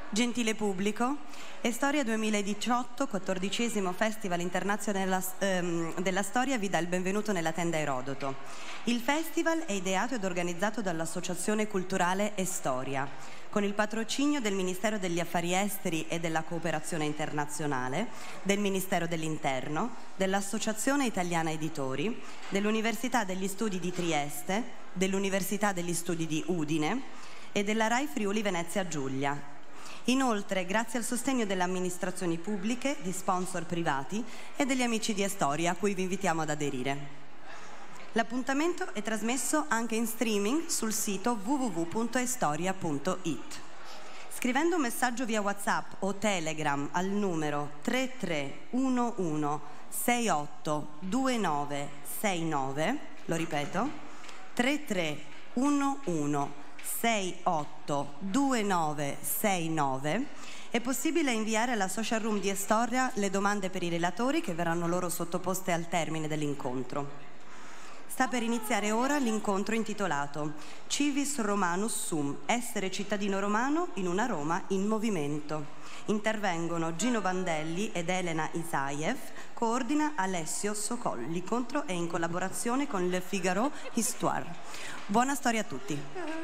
Gentile pubblico, Storia 2018, 14° Festival Internazionale della Storia vi dà il benvenuto nella tenda Erodoto. Il festival è ideato ed organizzato dall'Associazione Culturale Storia, con il patrocinio del Ministero degli Affari Esteri e della Cooperazione Internazionale, del Ministero dell'Interno, dell'Associazione Italiana Editori, dell'Università degli Studi di Trieste, dell'Università degli Studi di Udine e della RAI Friuli Venezia Giulia. Inoltre, grazie al sostegno delle amministrazioni pubbliche, di sponsor privati e degli amici di Estoria, a cui vi invitiamo ad aderire. L'appuntamento è trasmesso anche in streaming sul sito www.estoria.it. Scrivendo un messaggio via WhatsApp o Telegram al numero 3311 682969, lo ripeto, 3311 682969, è possibile inviare alla social room di Estoria le domande per i relatori che verranno loro sottoposte al termine dell'incontro. Sta per iniziare ora l'incontro intitolato Civis Romanus Sum, essere cittadino romano in una Roma in movimento. Intervengono Gino Bandelli ed Elena Isaev, coordina Alessio Socol. L'incontro è in collaborazione con Le Figaro Histoire. Buona storia a tutti.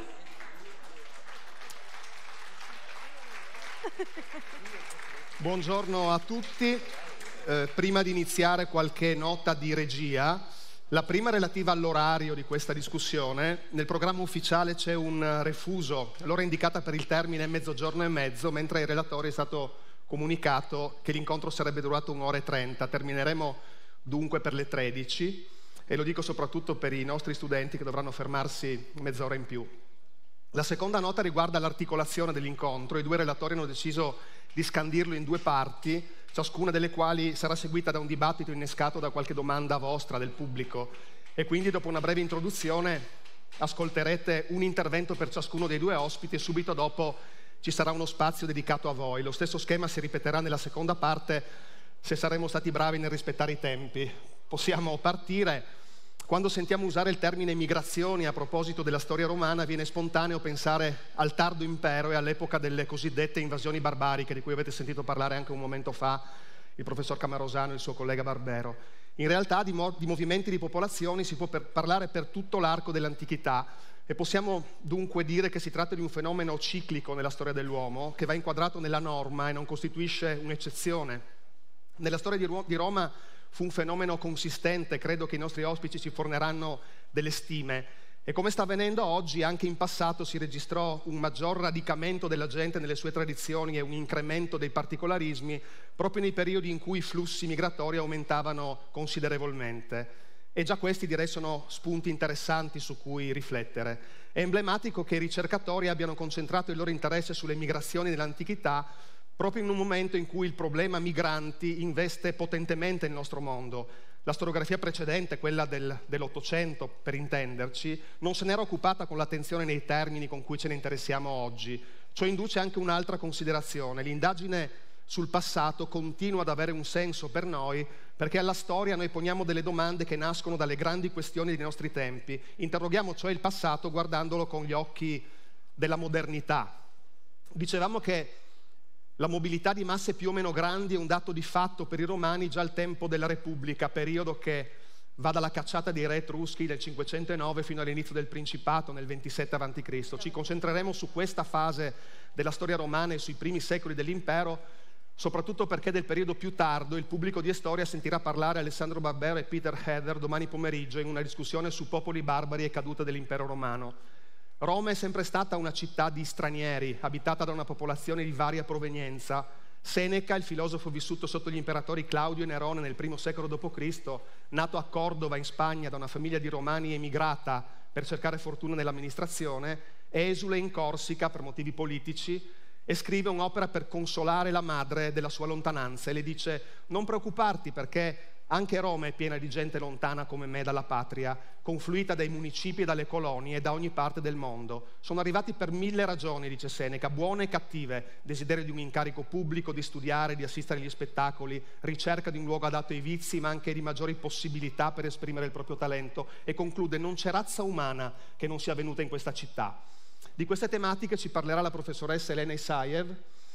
Buongiorno a tutti. Prima di iniziare qualche nota di regia. La prima relativa all'orario di questa discussione. Nel programma ufficiale c'è un refuso, l'ora indicata per il termine è 12:30, mentre ai relatori è stato comunicato che l'incontro sarebbe durato 1:30. Termineremo dunque per le 13 e lo dico soprattutto per i nostri studenti che dovranno fermarsi mezz'ora in più. La seconda nota riguarda l'articolazione dell'incontro. I due relatori hanno deciso di scandirlo in due parti, ciascuna delle quali sarà seguita da un dibattito innescato da qualche domanda vostra del pubblico. E quindi dopo una breve introduzione ascolterete un intervento per ciascuno dei due ospiti e subito dopo ci sarà uno spazio dedicato a voi. Lo stesso schema si ripeterà nella seconda parte se saremo stati bravi nel rispettare i tempi. Possiamo partire. Quando sentiamo usare il termine migrazioni a proposito della storia romana viene spontaneo pensare al tardo impero e all'epoca delle cosiddette invasioni barbariche, di cui avete sentito parlare anche un momento fa il professor Camarosano e il suo collega Barbero. In realtà di movimenti di popolazioni si può parlare per tutto l'arco dell'antichità e possiamo dunque dire che si tratta di un fenomeno ciclico nella storia dell'uomo che va inquadrato nella norma e non costituisce un'eccezione. Nella storia di Roma fu un fenomeno consistente, credo che i nostri ospiti ci forniranno delle stime. E come sta avvenendo oggi, anche in passato si registrò un maggior radicamento della gente nelle sue tradizioni e un incremento dei particolarismi proprio nei periodi in cui i flussi migratori aumentavano considerevolmente. E già questi direi sono spunti interessanti su cui riflettere. È emblematico che i ricercatori abbiano concentrato il loro interesse sulle migrazioni nell'antichità proprio in un momento in cui il problema migranti investe potentemente il nostro mondo. La storiografia precedente, quella dell'Ottocento per intenderci, non se n'era occupata con l'attenzione nei termini con cui ce ne interessiamo oggi. Ciò induce anche un'altra considerazione. L'indagine sul passato continua ad avere un senso per noi perché alla storia noi poniamo delle domande che nascono dalle grandi questioni dei nostri tempi. Interroghiamo cioè il passato guardandolo con gli occhi della modernità. Dicevamo che la mobilità di masse più o meno grandi è un dato di fatto per i romani già al tempo della Repubblica, periodo che va dalla cacciata dei re etruschi del 509 fino all'inizio del Principato nel 27 a.C. Ci concentreremo su questa fase della storia romana e sui primi secoli dell'impero, soprattutto perché del periodo più tardo il pubblico di Estoria sentirà parlare Alessandro Barbero e Peter Heather domani pomeriggio in una discussione su popoli barbari e caduta dell'impero romano. Roma è sempre stata una città di stranieri, abitata da una popolazione di varia provenienza. Seneca, il filosofo vissuto sotto gli imperatori Claudio e Nerone nel I secolo d.C., nato a Cordova in Spagna da una famiglia di romani emigrata per cercare fortuna nell'amministrazione, è esule in Corsica per motivi politici e scrive un'opera per consolare la madre della sua lontananza e le dice: non preoccuparti perché anche Roma è piena di gente lontana come me dalla patria, confluita dai municipi e dalle colonie e da ogni parte del mondo. Sono arrivati per 1000 ragioni, dice Seneca, buone e cattive: desiderio di un incarico pubblico, di studiare, di assistere agli spettacoli, ricerca di un luogo adatto ai vizi, ma anche di maggiori possibilità per esprimere il proprio talento. E conclude: non c'è razza umana che non sia venuta in questa città. Di queste tematiche ci parlerà la professoressa Elena Isaev,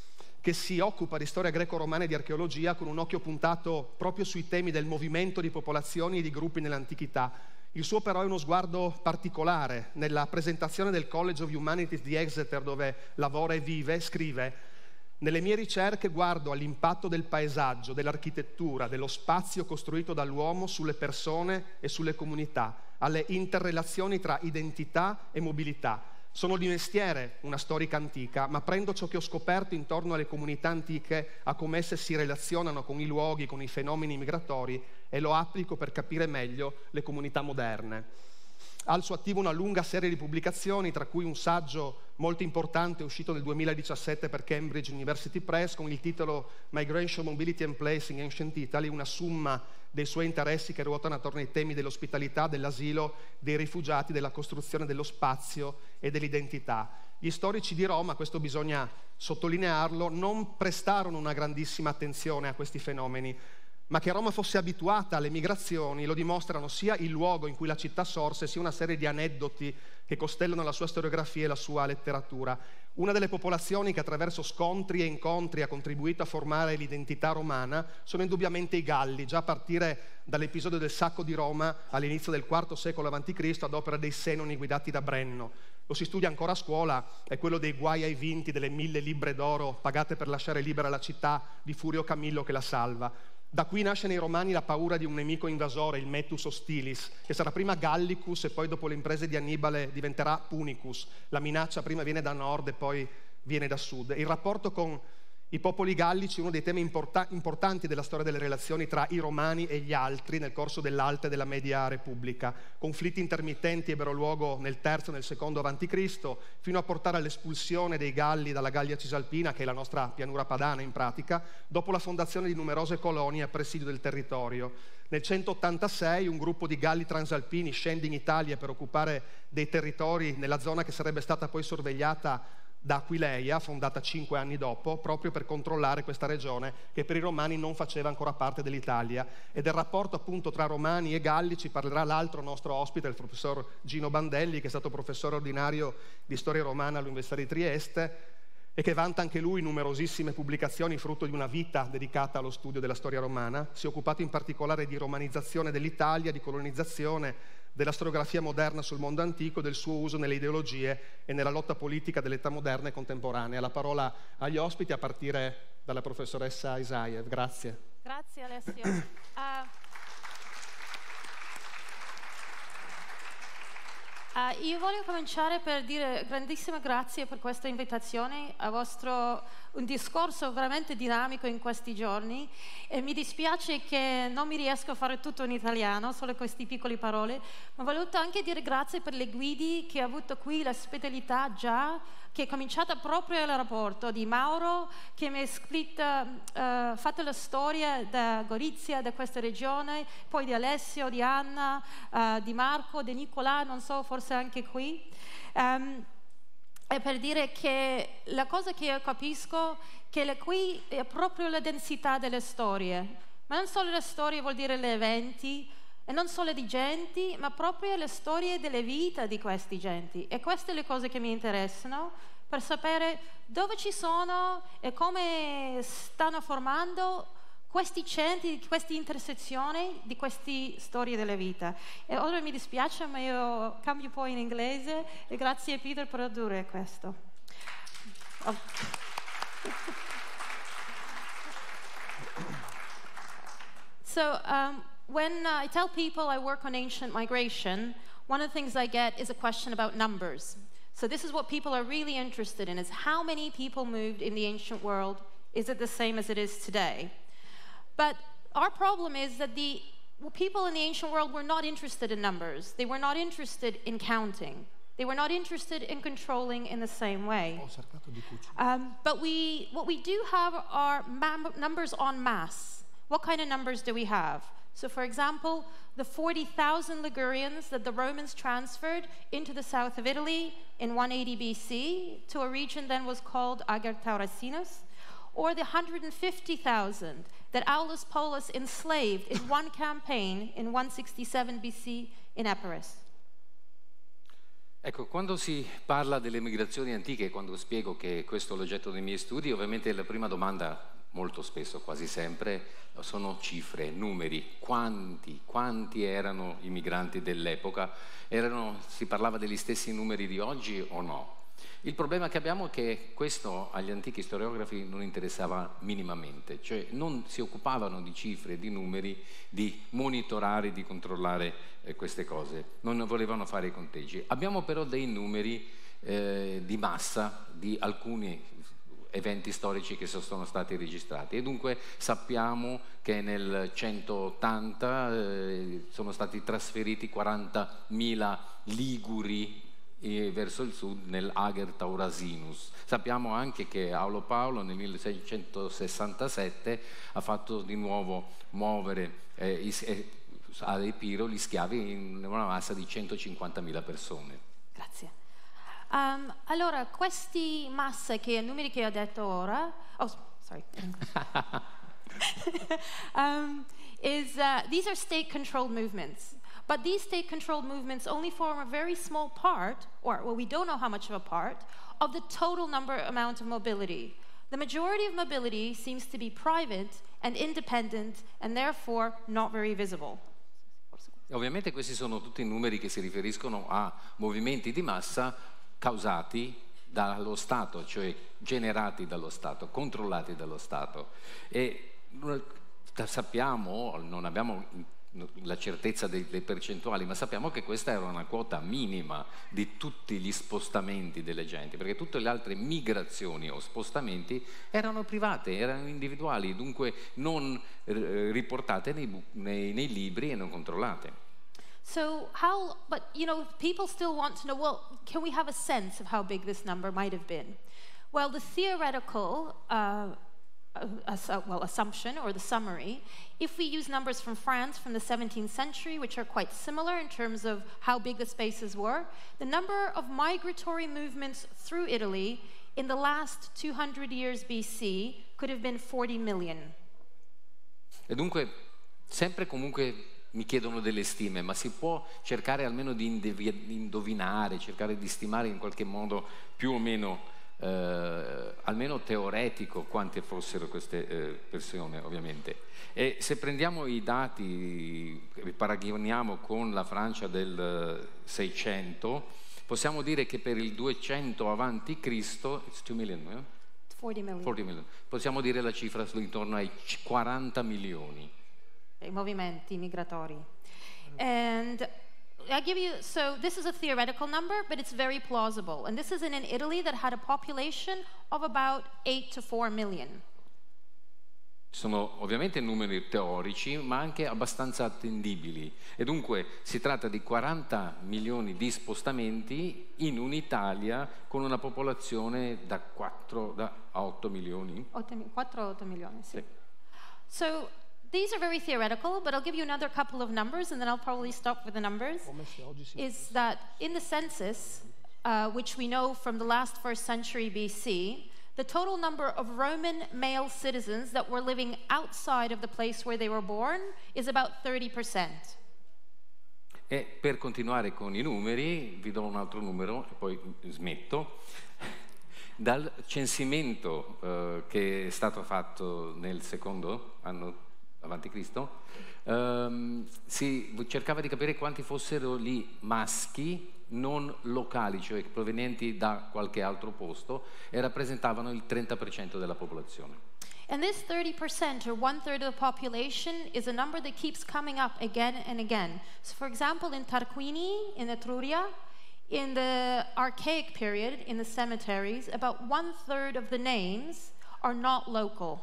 che si occupa di storia greco-romana e di archeologia con un occhio puntato proprio sui temi del movimento di popolazioni e di gruppi nell'antichità. Il suo però è uno sguardo particolare. Nella presentazione del College of Humanities di Exeter, dove lavora e vive, scrive: «Nelle mie ricerche guardo all'impatto del paesaggio, dell'architettura, dello spazio costruito dall'uomo sulle persone e sulle comunità, alle interrelazioni tra identità e mobilità. Sono di mestiere una storica antica, ma prendo ciò che ho scoperto intorno alle comunità antiche, a come esse si relazionano con i luoghi, con i fenomeni migratori, e lo applico per capire meglio le comunità moderne». Ha al suo attivo una lunga serie di pubblicazioni, tra cui un saggio molto importante uscito nel 2017 per Cambridge University Press con il titolo Migration, Mobility and Place in Ancient Italy, una summa dei suoi interessi che ruotano attorno ai temi dell'ospitalità, dell'asilo, dei rifugiati, della costruzione dello spazio e dell'identità. Gli storici di Roma, questo bisogna sottolinearlo, non prestarono una grandissima attenzione a questi fenomeni, ma che Roma fosse abituata alle migrazioni lo dimostrano sia il luogo in cui la città sorse, sia una serie di aneddoti che costellano la sua storiografia e la sua letteratura. Una delle popolazioni che attraverso scontri e incontri ha contribuito a formare l'identità romana sono indubbiamente i Galli, già a partire dall'episodio del sacco di Roma all'inizio del IV secolo a.C. ad opera dei Senoni guidati da Brenno. Lo si studia ancora a scuola, è quello dei guai ai vinti, delle 1000 libbre d'oro pagate per lasciare libera la città, di Furio Camillo che la salva. Da qui nasce nei Romani la paura di un nemico invasore, il Metus Hostilis, che sarà prima Gallicus e poi dopo le imprese di Annibale diventerà Punicus. La minaccia prima viene da nord e poi viene da sud. Il rapporto con i popoli gallici è uno dei temi importanti della storia delle relazioni tra i Romani e gli altri nel corso dell'Alta e della Media Repubblica. Conflitti intermittenti ebbero luogo nel III e nel II a.C., fino a portare all'espulsione dei Galli dalla Gallia Cisalpina, che è la nostra pianura padana in pratica, dopo la fondazione di numerose colonie a presidio del territorio. Nel 186 un gruppo di Galli transalpini scende in Italia per occupare dei territori nella zona che sarebbe stata poi sorvegliata da Aquileia, fondata 5 anni dopo, proprio per controllare questa regione che per i Romani non faceva ancora parte dell'Italia. E del rapporto appunto tra Romani e Galli ci parlerà l'altro nostro ospite, il professor Gino Bandelli, che è stato professore ordinario di storia romana all'Università di Trieste e che vanta anche lui numerosissime pubblicazioni frutto di una vita dedicata allo studio della storia romana. Si è occupato in particolare di romanizzazione dell'Italia, di colonizzazione, della storiografia moderna sul mondo antico, del suo uso nelle ideologie e nella lotta politica dell'età moderna e contemporanea. La parola agli ospiti, a partire dalla professoressa Isaev. Grazie. Grazie Alessio. Io voglio cominciare per dire grandissime grazie per questa invitazione, un discorso veramente dinamico in questi giorni, e mi dispiace che non mi riesco a fare tutto in italiano, solo queste piccole parole, ma volevo anche dire grazie per le guidi che ha avuto qui, l'ospitalità già, che è cominciata proprio all'aeroporto, di Mauro, che mi ha fatto la storia da Gorizia, da questa regione, poi di Alessio, di Anna, di Marco, di Nicolà, non so, forse anche qui. È per dire che la cosa che io capisco che qui è proprio la densità delle storie, ma non solo le storie vuol dire gli eventi, e non solo di genti, ma proprio le storie delle vite di questi genti. E queste le cose che mi interessano, per sapere dove ci sono e come stanno formando questi centri, queste intersezioni di queste storie della vita. E ora mi dispiace, ma io cambio poi in inglese, e grazie a Peter per tradurre questo. When I tell people I work on ancient migration, one of the things I get is a question about numbers. So this is what people are really interested in, is how many people moved in the ancient world? Is it the same as it is today? But our problem is that the people in the ancient world were not interested in numbers. They were not interested in counting. They were not interested in controlling in the same way. But what we do have are numbers en masse. What kind of numbers do we have? So for example, the 40,000 Ligurians that the Romans transferred into the south of Italy in 180 BC to a region then was called Ager Taurasinos, or the 150,000 that Aulus Polus enslaved in one campaign in 167 BC in Epirus. Ecco, quando si parla delle migrazioni antiche, quando spiego che questo è l'oggetto dei miei studi, ovviamente la prima domanda, molto spesso, quasi sempre, sono cifre, numeri. Quanti erano i migranti dell'epoca? Si parlava degli stessi numeri di oggi o no? Il problema che abbiamo è che questo agli antichi storiografi non interessava minimamente, cioè non si occupavano di cifre, di numeri, di monitorare, di controllare queste cose, non volevano fare i conteggi. Abbiamo però dei numeri di massa di alcuni eventi storici che sono stati registrati e dunque sappiamo che nel 180 sono stati trasferiti 40.000 liguri verso il sud nel Ager Taurasinus. Sappiamo anche che Aulo Paolo nel 1667 ha fatto di nuovo muovere ad Epiro gli schiavi in una massa di 150.000 persone. Grazie. Allora, questi masse numeri che ho detto ora, these are state-controlled movements. But these state-controlled movements only form a very small part, we don't know how much of a part, of the total amount of mobility. The majority of mobility seems to be private and independent and therefore not very visible. Ovviamente questi sono tutti numeri che si riferiscono a movimenti di massa causati dallo Stato, cioè generati dallo Stato, controllati dallo Stato. E sappiamo, non abbiamo la certezza delle percentuali, ma sappiamo che questa era una quota minima di tutti gli spostamenti delle genti, perché tutte le altre migrazioni o spostamenti erano private, erano individuali, dunque non riportate nei libri e non controllate. But people still want to know, well, can we have a sense of how big this number might have been? Well, the theoretical assumption or the summary, if we use numbers from France from the 17th century, which are quite similar in terms of how big the spaces were, the number of migratory movements through Italy in the last 200 years BC could have been 40 million. E dunque, sempre comunque mi chiedono delle stime, ma si può cercare almeno di indovinare, cercare di stimare in qualche modo più o meno almeno teoretico quante fossero queste persone, ovviamente. E se prendiamo i dati, paragoniamo con la Francia del 600, possiamo dire che per il 200 avanti Cristo, it's 2 million, 40 million, possiamo dire la cifra intorno ai 40 milioni. I movimenti migratori. And this is a theoretical number, but it's very plausible. And this is in an Italy that had a population of about 8 to 4 million. Sono ovviamente numeri teorici, ma anche abbastanza attendibili. E dunque si tratta di 40 milioni di spostamenti in un'Italia con una popolazione da 4 a 8 milioni. 4-8 milioni, sì. So, these are very theoretical, but I'll give you another couple of numbers, and then I'll probably stop with the numbers. Is that in the census, which we know from the last 1st century BC, the total number of Roman male citizens that were living outside of the place where they were born is about 30%. E per continuare con i numeri, vi do un altro numero e poi smetto. Dal censimento che è stato fatto nel secondo anno avanti Cristo, si cercava di capire quanti fossero lì maschi non locali, cioè provenienti da qualche altro posto, e rappresentavano il 30% della popolazione. And this 30%, or 1/3 of the population, is a number that keeps coming up again and again. So for example, in Tarquini, in Etruria, in the Archaic period, in the cemeteries, about 1/3 of the names are not local.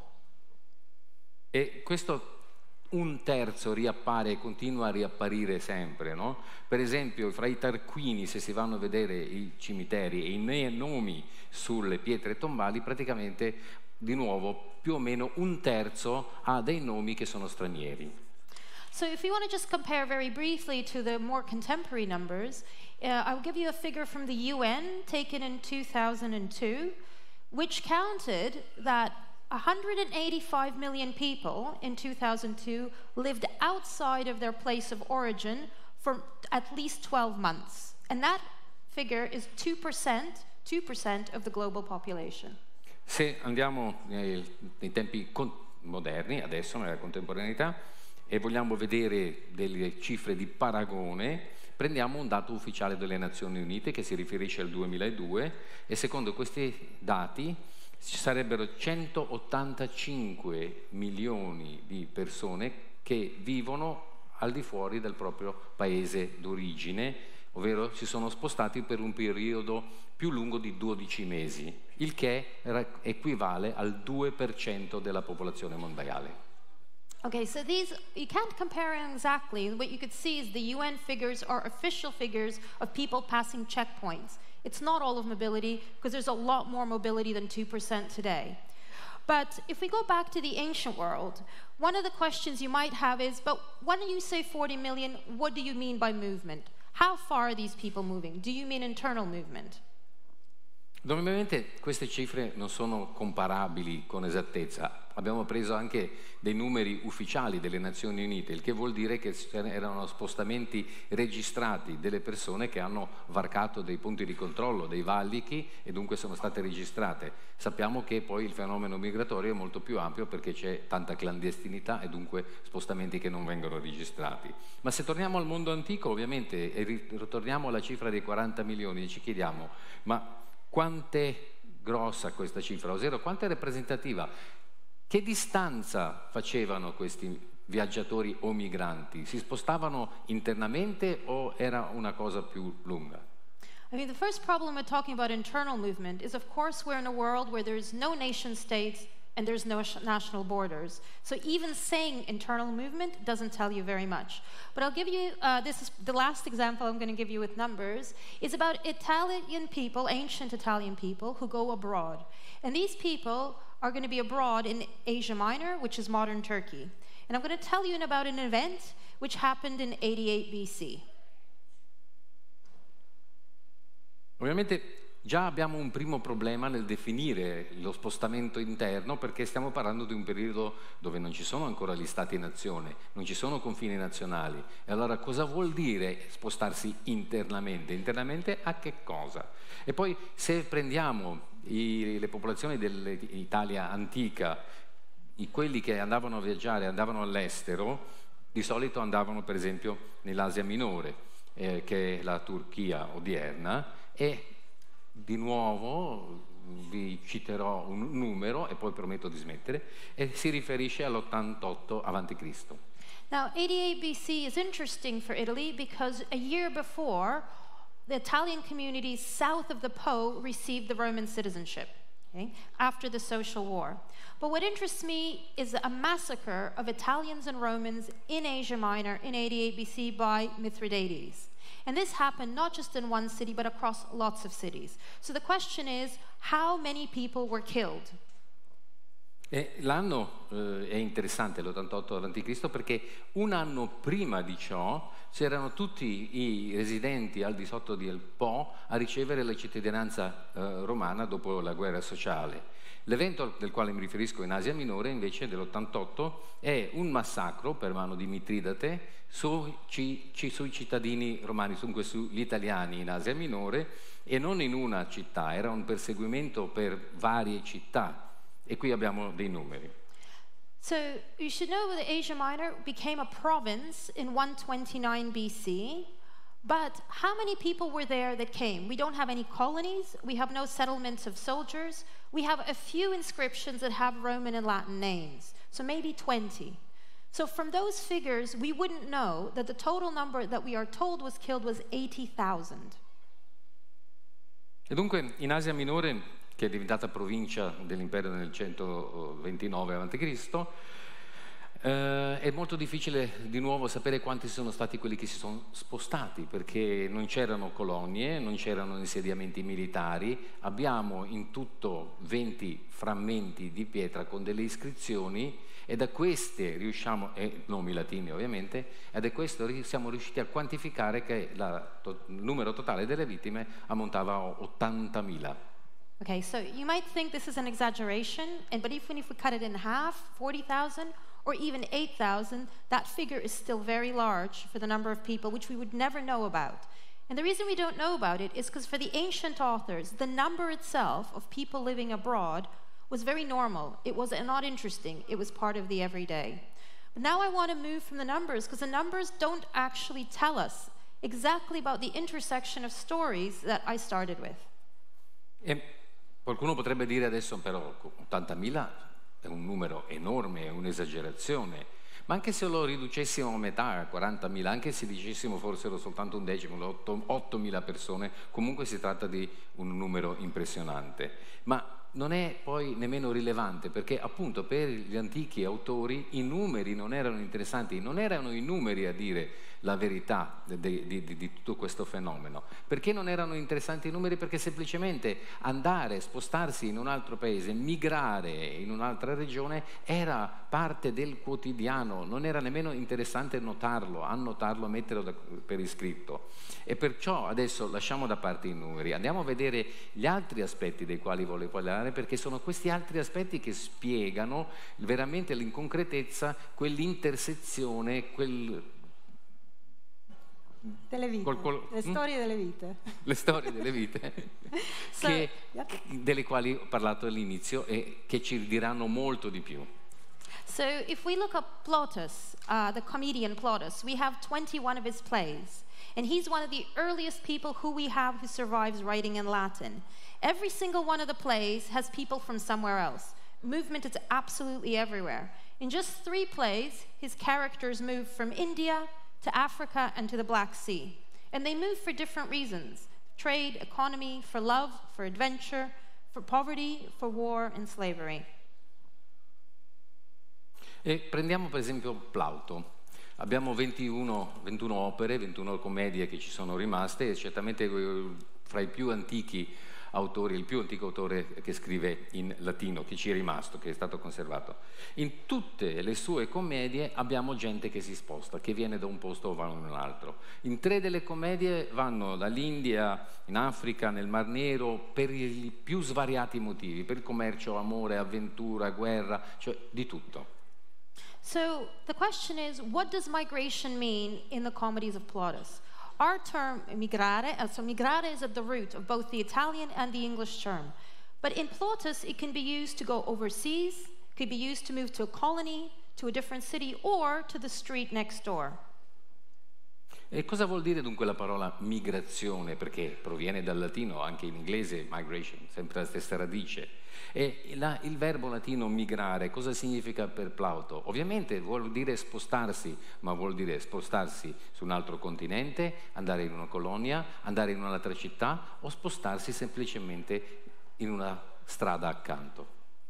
E questo un terzo riappare e continua a riapparire sempre, no? Per esempio, fra i Tarquini, se si vanno a vedere i cimiteri e i nomi sulle pietre tombali, praticamente di nuovo più o meno un terzo ha dei nomi che sono stranieri. So if you want to just compare very briefly to the more contemporary numbers, I'll give you a figure from the UN taken in 2002, which counted that 185 million people in 2002 lived outside of their place of origin for at least 12 months. And that figure is 2% of the global population. Se andiamo nei tempi moderni, adesso nella contemporaneità, e vogliamo vedere delle cifre di paragone, prendiamo un dato ufficiale delle Nazioni Unite che si riferisce al 2002 e secondo questi dati ci sarebbero 185 milioni di persone che vivono al di fuori del proprio paese d'origine, ovvero si sono spostati per un periodo più lungo di 12 mesi, il che equivale al 2% della popolazione mondiale. Okay, so these, you can't compare them exactly. What you could see is the UN figures are official figures of people passing checkpoints. It's not all of mobility, because there's a lot more mobility than 2% today. But if we go back to the ancient world, one of the questions you might have is, but when you say 40 million, what do you mean by movement? How far are these people moving? Do you mean internal movement? Normalmente queste cifre non sono comparabili con esattezza. Abbiamo preso anche dei numeri ufficiali delle Nazioni Unite, il che vuol dire che erano spostamenti registrati delle persone che hanno varcato dei punti di controllo, dei valichi, e dunque sono state registrate. Sappiamo che poi il fenomeno migratorio è molto più ampio perché c'è tanta clandestinità e dunque spostamenti che non vengono registrati. Ma se torniamo al mondo antico, ovviamente, e ritorniamo alla cifra dei 40 milioni, ci chiediamo, ma quanto è grossa questa cifra, ovvero quanto è rappresentativa? Che distanza facevano questi viaggiatori o migranti? Si spostavano internamente o era una cosa più lunga? I mean, the first problem with talking about internal movement is, of course, we're in a world where there's no nation states and there's no national borders. So even saying internal movement doesn't tell you very much. But I'll give you, this is the last example I'm going to give you with numbers, is about Italian people, ancient Italian people, who go abroad. And these people are going to be abroad in Asia Minor, which is modern Turkey. And I'm going to tell you about an event which happened in 88 BC. Ovviamente già abbiamo un primo problema nel definire lo spostamento interno, perché stiamo parlando di un periodo dove non ci sono ancora gli stati-nazione, non ci sono confini nazionali. E allora cosa vuol dire spostarsi internamente? Internamente a che cosa? E poi se prendiamo le popolazioni dell'Italia antica, quelli che andavano a viaggiare, andavano all'estero, di solito andavano per esempio nell'Asia Minore, che è la Turchia odierna, e di nuovo vi citerò un numero e poi prometto di smettere, e si riferisce all'88 a.C. Now, 88 BC is interesting for Italy because a year before, the Italian communities south of the Po received the Roman citizenship, okay, after the Social War. But what interests me is a massacre of Italians and Romans in Asia Minor in 88 BC by Mithridates. And this happened not just in one city, but across lots of cities. So the question is, how many people were killed? L'anno è interessante, l'88 a.C., perché un anno prima di ciò c'erano tutti i residenti al di sotto del Po a ricevere la cittadinanza romana dopo la guerra sociale. L'evento del quale mi riferisco in Asia Minore, invece, dell'88, è un massacro per mano di Mitridate sui cittadini romani, dunque sugli italiani in Asia Minore, e non in una città, era un perseguimento per varie città. E qui abbiamo dei numeri. So you should know that Asia Minor became a province in 129 BC, but how many people were there that came? We don't have any colonies, we have no settlements of soldiers, we have a few inscriptions that have Roman and Latin names, so maybe 20. So from those figures, we wouldn't know that the total number that we are told was killed was 80,000. E dunque in Asia Minore, che è diventata provincia dell'impero nel 129 a.C., è molto difficile di nuovo sapere quanti sono stati quelli che si sono spostati, perché non c'erano colonie, non c'erano insediamenti militari. Abbiamo in tutto 20 frammenti di pietra con delle iscrizioni, e da queste riusciamo, e nomi latini ovviamente, e da questo siamo riusciti a quantificare che il numero totale delle vittime ammontava a 80.000. Okay, so you might think this is an exaggeration, but even if we cut it in half, 40,000 or even 8,000, that figure is still very large for the number of people which we would never know about. And the reason we don't know about it is because for the ancient authors, the number itself of people living abroad was very normal. It was not interesting. It was part of the everyday. But now I want to move from the numbers because the numbers don't actually tell us exactly about the intersection of stories that I started with. E qualcuno potrebbe dire adesso però 80.000 è un numero enorme, è un'esagerazione. Ma anche se lo riducessimo a metà, a 40.000, anche se dicessimo fossero soltanto un decimo, 8.000 persone, comunque si tratta di un numero impressionante. Ma non è poi nemmeno rilevante, perché appunto per gli antichi autori i numeri non erano interessanti, non erano i numeri a dire la verità di tutto questo fenomeno. Perché non erano interessanti i numeri? Perché semplicemente andare, spostarsi in un altro paese, migrare in un'altra regione era parte del quotidiano, non era nemmeno interessante notarlo, annotarlo, metterlo per iscritto. E perciò adesso lasciamo da parte i numeri, andiamo a vedere gli altri aspetti dei quali volevo parlare, perché sono questi altri aspetti che spiegano veramente l'inconcretezza, quell'intersezione, delle vite, le storie delle vite. Le storie delle vite delle quali ho parlato all'inizio e che ci diranno molto di più. So if we look up Plautus, the comedian Plautus, we have 21 of his plays. And he's one of the earliest people who we have who survives writing in Latin. Every single one of the plays has people from somewhere else. Movement is absolutely everywhere. In just 3 plays, his characters move from India to Africa and to the Black Sea. And they move for different reasons: trade, economy, for love, for adventure, for poverty, for war and slavery. E prendiamo per esempio Plauto. Abbiamo 21 opere, 21 commedie che ci sono rimaste, e certamente fra i più antichi autori, il più antico autore che scrive in latino, che ci è rimasto, che è stato conservato. In tutte le sue commedie abbiamo gente che si sposta, che viene da un posto o va in un altro. In 3 delle commedie vanno dall'India, in Africa, nel Mar Nero, per i più svariati motivi, per il commercio, amore, avventura, guerra, cioè di tutto. So the question is, what does migration mean in the comedies of Plautus? Our term migrare, so migrare is at the root of both the Italian and the English term. But in Plautus, it can be used to go overseas, could be used to move to a colony, to a different city, or to the street next door. E cosa vuol dire dunque la parola migrazione? Perché proviene dal latino, anche in inglese migration, sempre la stessa radice. E il verbo latino migrare, cosa significa per Plauto? Ovviamente vuol dire spostarsi, ma vuol dire spostarsi su un altro continente, andare in una colonia, andare in un'altra città o spostarsi semplicemente in una strada accanto.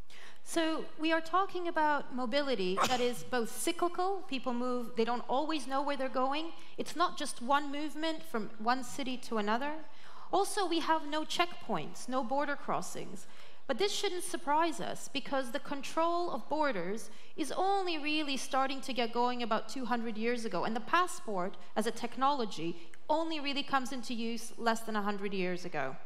So we are talking about mobility that is both cyclical, people move, they don't always know where they're going. It's not just one movement from one city to another. Also, we have no checkpoints, no border crossings. But this shouldn't surprise us because the control of borders is only really starting to get going about 200 years ago. And the passport as a technology only really comes into use less than 100 years ago.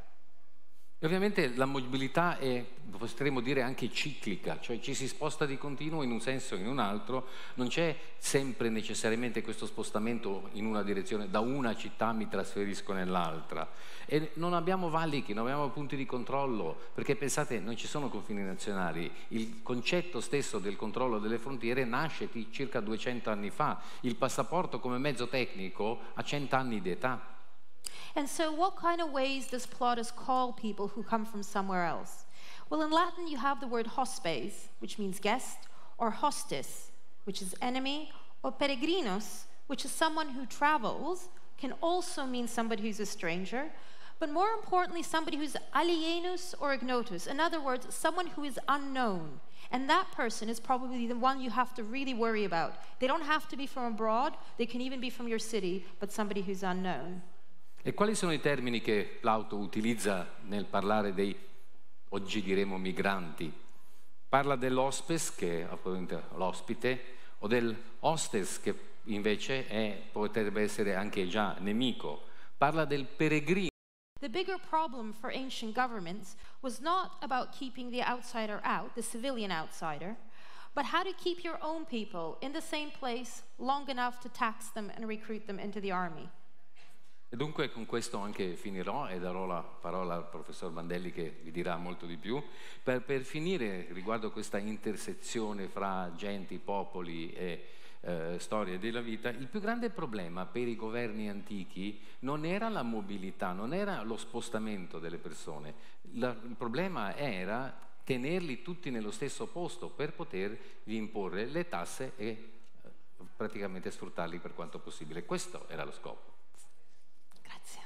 E ovviamente la mobilità è, potremmo dire, anche ciclica, cioè ci si sposta di continuo in un senso o in un altro, non c'è sempre necessariamente questo spostamento in una direzione, da una città mi trasferisco nell'altra. E non abbiamo valichi, non abbiamo punti di controllo, perché pensate, non ci sono confini nazionali, il concetto stesso del controllo delle frontiere nasce circa 200 anni fa, il passaporto come mezzo tecnico ha 100 anni di età. And so what kind of ways does Plautus call people who come from somewhere else? Well, in Latin you have the word hospes, which means guest, or hostis, which is enemy, or peregrinos, which is someone who travels, can also mean somebody who's a stranger, but more importantly, somebody who's alienus or ignotus. In other words, someone who is unknown. And that person is probably the one you have to really worry about. They don't have to be from abroad, they can even be from your city, but somebody who's unknown. E quali sono i termini che Plauto utilizza nel parlare dei, oggi diremo, migranti? Parla dell'hospes, che è appunto l'ospite, o dell'hostes, che invece potrebbe essere anche già nemico. Parla del peregrino. The bigger problem for ancient governments was not about keeping the outsider out, the civilian outsider, but how to keep your own people in the same place long enough to tax them and recruit them into the army. E dunque con questo anche finirò e darò la parola al professor Bandelli che vi dirà molto di più. Per finire riguardo questa intersezione fra genti, popoli e storie della vita, il più grande problema per i governi antichi non era la mobilità, non era lo spostamento delle persone, il problema era tenerli tutti nello stesso posto per potergli imporre le tasse e praticamente sfruttarli per quanto possibile. Questo era lo scopo. Grazie.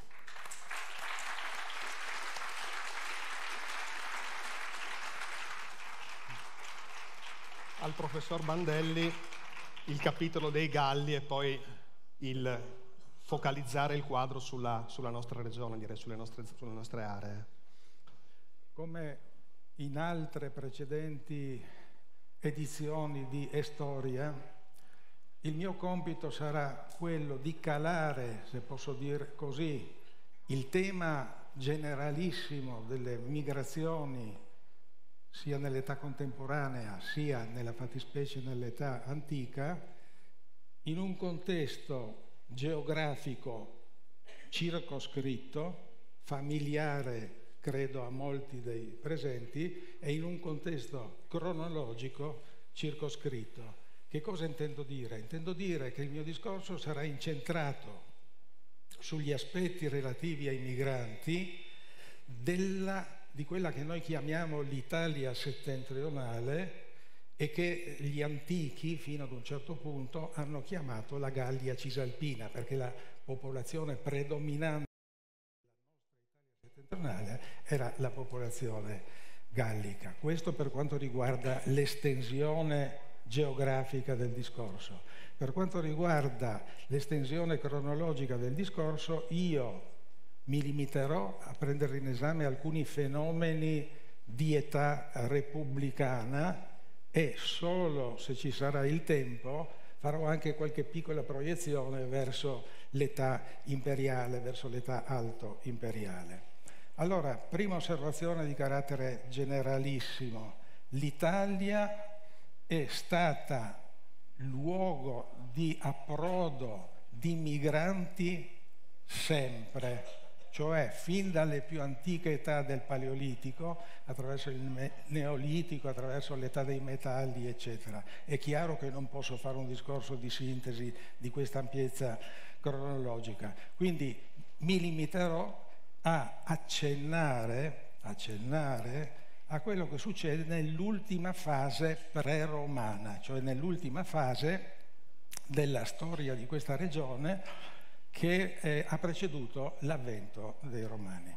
Al professor Bandelli il capitolo dei Galli e poi il focalizzare il quadro sulla nostra regione, direi sulle nostre aree. Come in altre precedenti edizioni di Storia, il mio compito sarà quello di calare, se posso dire così, il tema generalissimo delle migrazioni sia nell'età contemporanea sia nella fattispecie nell'età antica, in un contesto geografico circoscritto, familiare credo a molti dei presenti, e in un contesto cronologico circoscritto. Che cosa intendo dire? Intendo dire che il mio discorso sarà incentrato sugli aspetti relativi ai migranti di quella che noi chiamiamo l'Italia settentrionale e che gli antichi, fino ad un certo punto, hanno chiamato la Gallia Cisalpina, perché la popolazione predominante della nostra Italia settentrionale era la popolazione gallica. Questo per quanto riguarda l'estensione geografica del discorso. Per quanto riguarda l'estensione cronologica del discorso, io mi limiterò a prendere in esame alcuni fenomeni di età repubblicana e solo se ci sarà il tempo farò anche qualche piccola proiezione verso l'età imperiale, verso l'età alto imperiale. Allora, prima osservazione di carattere generalissimo. L'Italia è stata luogo di approdo di migranti sempre, cioè fin dalle più antiche età del Paleolitico, attraverso il Neolitico, attraverso l'età dei metalli, eccetera. È chiaro che non posso fare un discorso di sintesi di questa ampiezza cronologica, quindi mi limiterò a accennare a quello che succede nell'ultima fase pre-romana, cioè nell'ultima fase della storia di questa regione che ha preceduto l'avvento dei Romani.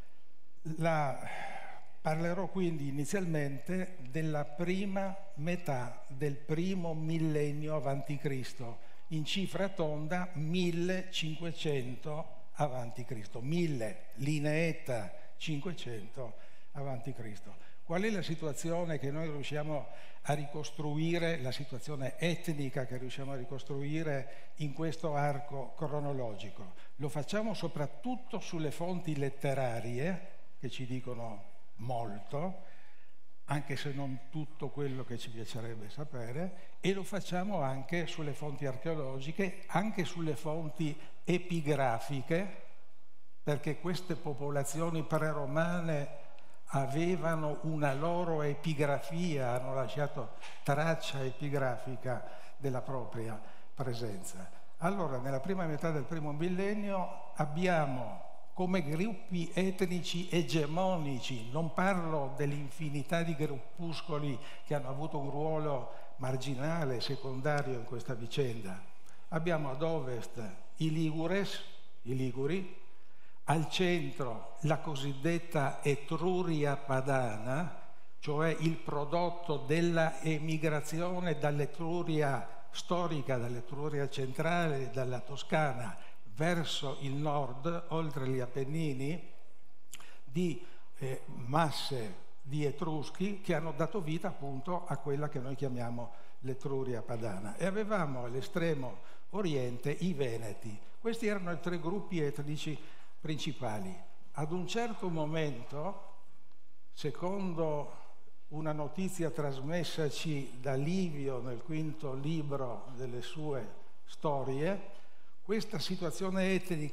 Parlerò quindi inizialmente della prima metà del primo millennio avanti Cristo, in cifra tonda 1500 avanti Cristo, 1000 lineetta 500 avanti Cristo. Qual è la situazione che noi riusciamo a ricostruire, la situazione etnica che riusciamo a ricostruire in questo arco cronologico? Lo facciamo soprattutto sulle fonti letterarie, che ci dicono molto, anche se non tutto quello che ci piacerebbe sapere, e lo facciamo anche sulle fonti archeologiche, anche sulle fonti epigrafiche, perché queste popolazioni preromane avevano una loro epigrafia, hanno lasciato traccia epigrafica della propria presenza. Allora, nella prima metà del primo millennio abbiamo come gruppi etnici egemonici, non parlo dell'infinità di gruppuscoli che hanno avuto un ruolo marginale, secondario in questa vicenda. Abbiamo ad ovest i Liguri, al centro la cosiddetta Etruria padana, cioè il prodotto della emigrazione dall'Etruria storica, dall'Etruria centrale, dalla Toscana, verso il nord, oltre gli Appennini, di masse di Etruschi che hanno dato vita appunto a quella che noi chiamiamo l'Etruria padana. E avevamo all'estremo oriente i Veneti. Questi erano i tre gruppi etnici principali. Ad un certo momento, secondo una notizia trasmessaci da Livio nel quinto libro delle sue storie, questa situazione etnica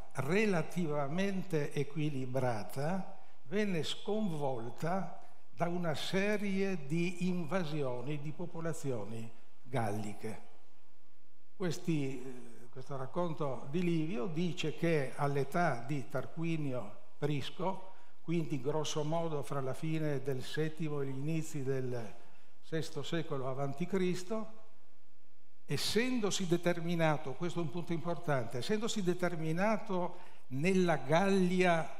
relativamente equilibrata venne sconvolta da una serie di invasioni di popolazioni galliche. Questo racconto di Livio dice che all'età di Tarquinio Prisco, quindi grosso modo fra la fine del VII e gli inizi del VI secolo a.C., essendosi determinato, questo è un punto importante, essendosi determinato nella Gallia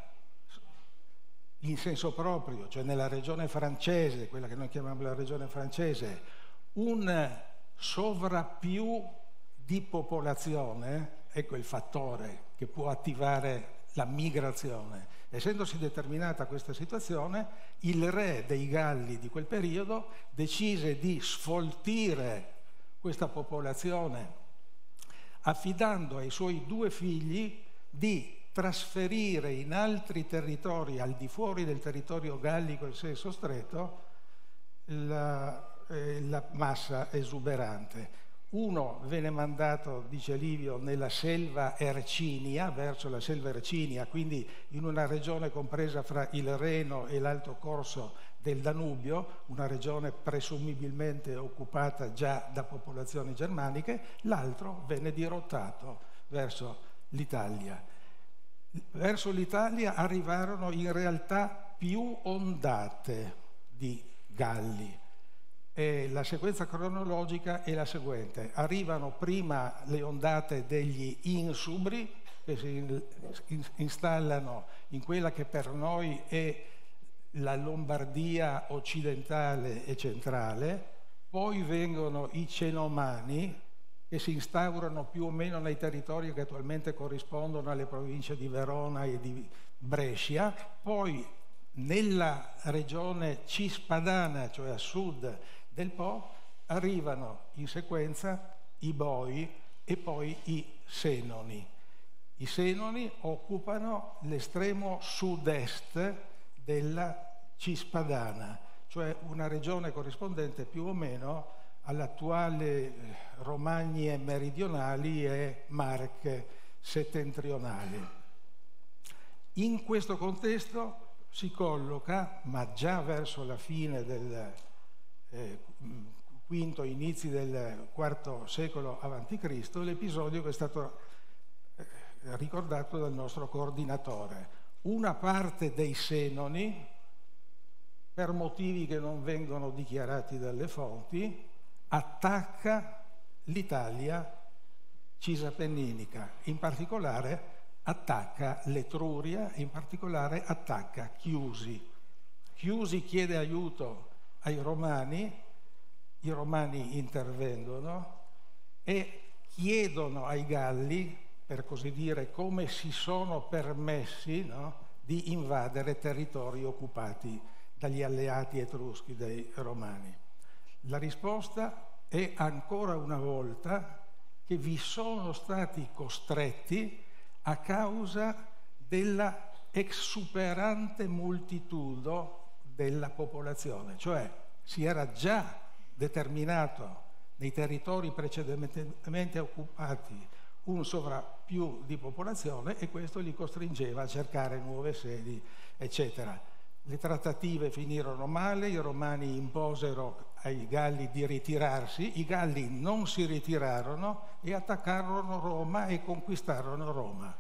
in senso proprio, cioè nella regione francese, quella che noi chiamiamo la regione francese, un sovrappiù di popolazione, ecco il fattore che può attivare la migrazione. Essendosi determinata questa situazione, il re dei Galli di quel periodo decise di sfoltire questa popolazione, affidando ai suoi 2 figli di trasferire in altri territori, al di fuori del territorio gallico in senso stretto, la massa esuberante. Uno venne mandato, dice Livio, nella selva Ercinia, verso la selva Ercinia, quindi in una regione compresa fra il Reno e l'alto corso del Danubio, una regione presumibilmente occupata già da popolazioni germaniche. L'altro venne dirottato verso l'Italia. Verso l'Italia arrivarono in realtà più ondate di Galli. E la sequenza cronologica è la seguente: arrivano prima le ondate degli insubri, che si installano in quella che per noi è la Lombardia occidentale e centrale, poi vengono i Cenomani, che si instaurano più o meno nei territori che attualmente corrispondono alle province di Verona e di Brescia, poi nella regione cispadana, cioè a sud del Po, arrivano in sequenza i Boi e poi i Senoni. I Senoni occupano l'estremo sud-est della Cispadana, cioè una regione corrispondente più o meno all'attuale Romagne meridionali e Marche settentrionali. In questo contesto si colloca, ma già verso la fine del quinto, inizi del IV secolo a.C., l'episodio che è stato ricordato dal nostro coordinatore. Una parte dei Senoni, per motivi che non vengono dichiarati dalle fonti, attacca l'Italia cisapenninica, in particolare attacca l'Etruria, in particolare attacca Chiusi. Chiusi chiede aiuto ai Romani, i Romani intervengono e chiedono ai Galli, per così dire, come si sono permessi, no, di invadere territori occupati dagli alleati etruschi dei Romani. La risposta è ancora una volta che vi sono stati costretti a causa della exuberante moltitudine della popolazione, cioè si era già determinato nei territori precedentemente occupati un sovrappiù di popolazione e questo li costringeva a cercare nuove sedi, eccetera. Le trattative finirono male, i Romani imposero ai Galli di ritirarsi, i Galli non si ritirarono e attaccarono Roma e conquistarono Roma.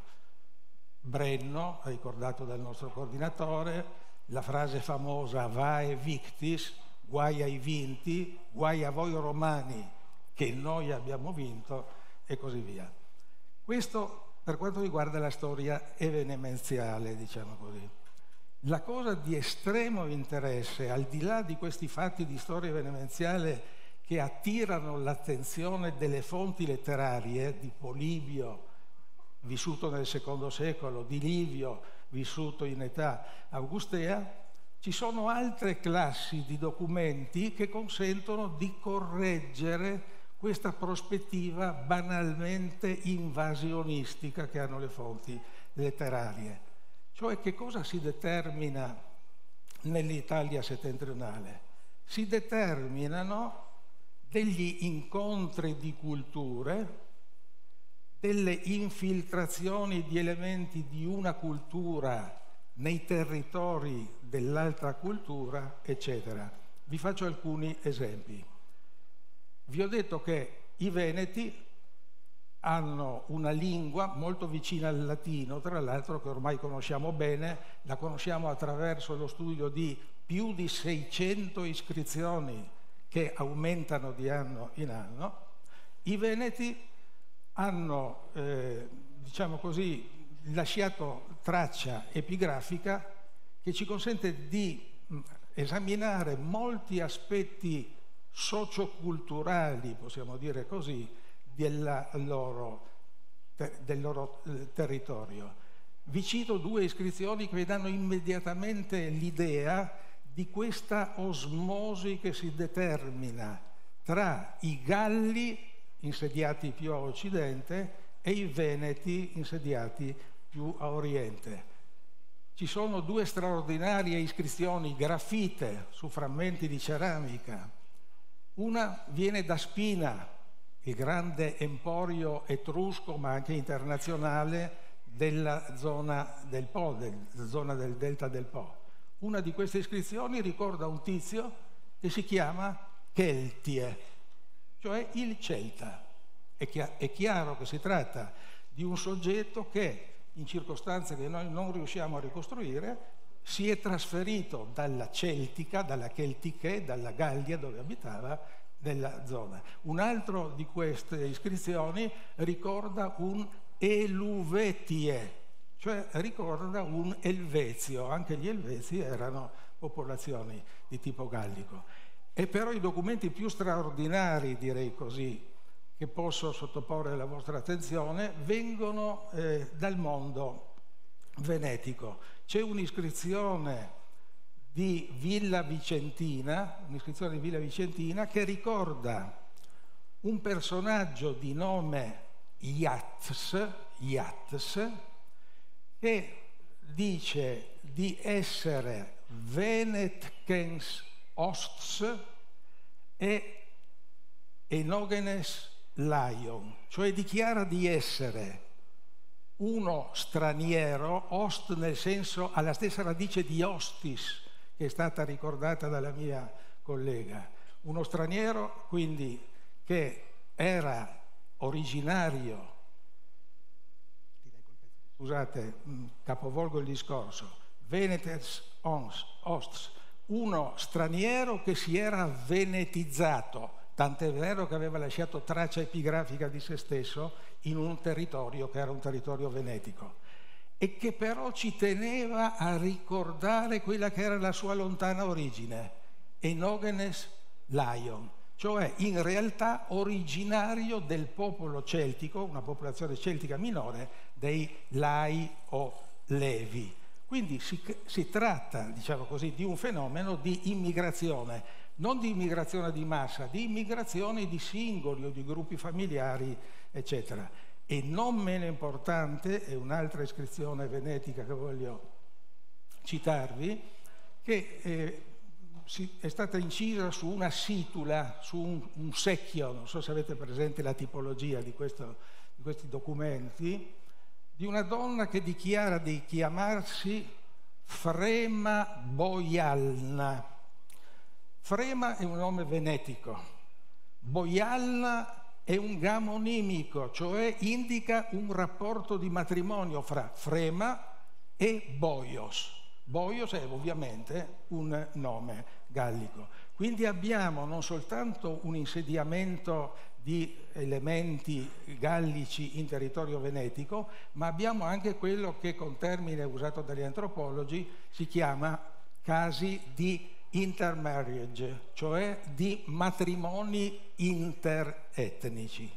Brenno, ricordato dal nostro coordinatore, la frase famosa "Vae victis", guai ai vinti, guai a voi Romani che noi abbiamo vinto, e così via. Questo per quanto riguarda la storia evenemenziale, diciamo così. La cosa di estremo interesse, al di là di questi fatti di storia evenemenziale che attirano l'attenzione delle fonti letterarie, di Polibio, vissuto nel II secolo, di Livio, vissuto in età augustea, ci sono altre classi di documenti che consentono di correggere questa prospettiva banalmente invasionistica che hanno le fonti letterarie. Cioè, che cosa si determina nell'Italia settentrionale? Si determinano degli incontri di culture, delle infiltrazioni di elementi di una cultura nei territori dell'altra cultura, eccetera. Vi faccio alcuni esempi. Vi ho detto che i veneti hanno una lingua molto vicina al latino, tra l'altro, che ormai conosciamo bene, la conosciamo attraverso lo studio di più di 600 iscrizioni che aumentano di anno in anno. I veneti hanno, diciamo così, lasciato traccia epigrafica che ci consente di esaminare molti aspetti socioculturali, possiamo dire così, del loro territorio. Vi cito 2 iscrizioni che vi danno immediatamente l'idea di questa osmosi che si determina tra i Galli insediati più a occidente e i Veneti insediati più a oriente. Ci sono 2 straordinarie iscrizioni grafite su frammenti di ceramica. Una viene da Spina, il grande emporio etrusco ma anche internazionale della zona del Po, della zona del delta del Po. Una di queste iscrizioni ricorda un tizio che si chiama Keltie, cioè il Celta. È chiaro che si tratta di un soggetto che, in circostanze che noi non riusciamo a ricostruire, si è trasferito dalla Celtica, dalla Celtiche, dalla Gallia dove abitava, nella zona. Un altro di queste iscrizioni ricorda un Eluvetie, cioè ricorda un Elvezio. Anche gli Elvezi erano popolazioni di tipo gallico. E però i documenti più straordinari, direi così, che posso sottoporre alla vostra attenzione, vengono dal mondo venetico. C'è un'iscrizione di Villa Vicentina, che ricorda un personaggio di nome Iats, che dice di essere Venetkens Osts e Enogenes Lion, cioè dichiara di essere uno straniero, ost nel senso, ha la stessa radice di ostis, che è stata ricordata dalla mia collega. Uno straniero, quindi, che era originario, scusate, capovolgo il discorso, Venetes Osts, uno straniero che si era venetizzato, tant'è vero che aveva lasciato traccia epigrafica di se stesso in un territorio che era un territorio venetico, e che però ci teneva a ricordare quella che era la sua lontana origine, Enogenes Lion, cioè in realtà originario del popolo celtico, una popolazione celtica minore, dei Lai o Levi. Quindi si tratta, diciamo così, di un fenomeno di immigrazione, non di immigrazione di massa, di immigrazione di singoli o di gruppi familiari, eccetera. E non meno importante, è un'altra iscrizione venetica che voglio citarvi, che è stata incisa su una situla, su un secchio, non so se avete presente la tipologia di questi documenti, di una donna che dichiara di chiamarsi Frema Boialna. Frema è un nome venetico, Boialna è un gamonimico, cioè indica un rapporto di matrimonio fra Frema e Boios. Boios è ovviamente un nome gallico. Quindi abbiamo non soltanto un insediamento di elementi gallici in territorio venetico, ma abbiamo anche quello che con termine usato dagli antropologi si chiama casi di intermarriage, cioè di matrimoni interetnici,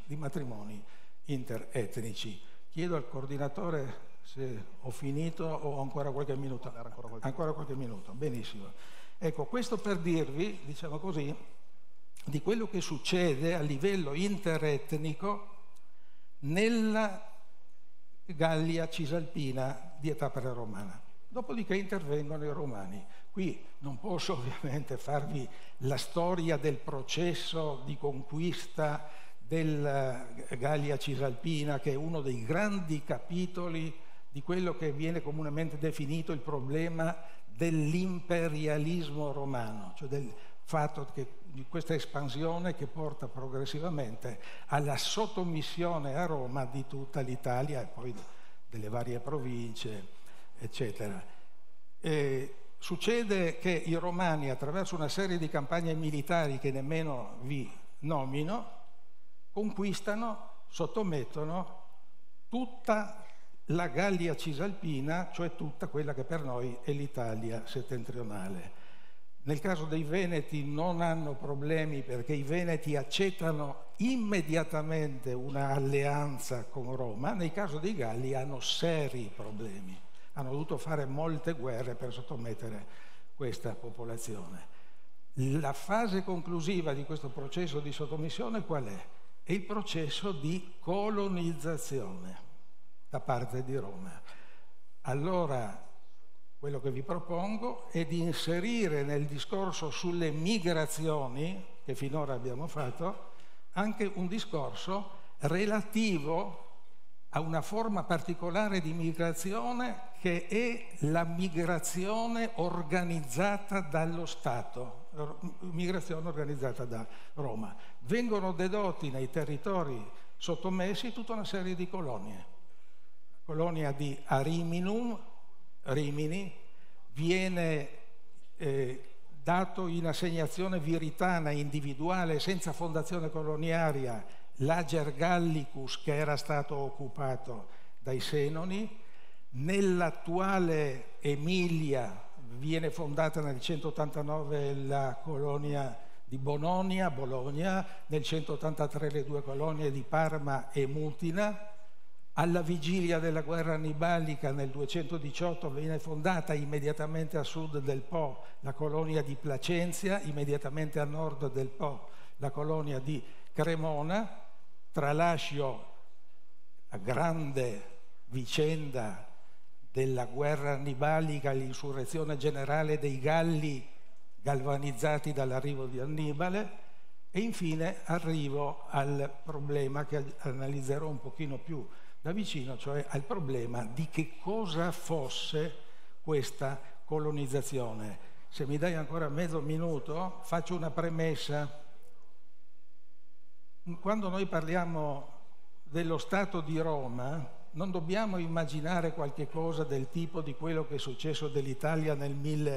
Chiedo al coordinatore se ho finito o ho ancora qualche minuto. Ancora qualche minuto, benissimo. Ecco, questo per dirvi, diciamo così, di quello che succede a livello interetnico nella Gallia Cisalpina di età preromana. Dopodiché intervengono i romani. Qui non posso ovviamente farvi la storia del processo di conquista della Gallia Cisalpina, che è uno dei grandi capitoli di quello che viene comunemente definito il problema dell'imperialismo romano, cioè del fatto che di questa espansione che porta progressivamente alla sottomissione a Roma di tutta l'Italia e poi delle varie province, eccetera. Succede che i romani, attraverso una serie di campagne militari che nemmeno vi nomino, conquistano, sottomettono tutta la Gallia Cisalpina, cioè tutta quella che per noi è l'Italia settentrionale. Nel caso dei Veneti non hanno problemi perché i Veneti accettano immediatamente una alleanza con Roma. Nel caso dei Galli hanno seri problemi, hanno dovuto fare molte guerre per sottomettere questa popolazione. La fase conclusiva di questo processo di sottomissione qual è? È il processo di colonizzazione da parte di Roma. Allora, quello che vi propongo è di inserire nel discorso sulle migrazioni, che finora abbiamo fatto, anche un discorso relativo a una forma particolare di migrazione che è la migrazione organizzata dallo Stato, migrazione organizzata da Roma. Vengono dedotti nei territori sottomessi tutta una serie di colonie. La colonia di Ariminum, Rimini, viene dato in assegnazione viritana individuale senza fondazione coloniaria l'Ager Gallicus, che era stato occupato dai Senoni. Nell'attuale Emilia viene fondata nel 189 la colonia di Bononia, Bologna, nel 183 le due colonie di Parma e Mutina. Alla vigilia della guerra annibalica nel 218 viene fondata immediatamente a sud del Po la colonia di Placenzia, immediatamente a nord del Po la colonia di Cremona. Tralascio la grande vicenda della guerra annibalica, l'insurrezione generale dei Galli galvanizzati dall'arrivo di Annibale, e infine arrivo al problema che analizzerò un pochino più da vicino, cioè al problema di che cosa fosse questa colonizzazione. Se mi dai ancora mezzo minuto, faccio una premessa. Quando noi parliamo dello Stato di Roma, non dobbiamo immaginare qualche cosa del tipo di quello che è successo dell'Italia nel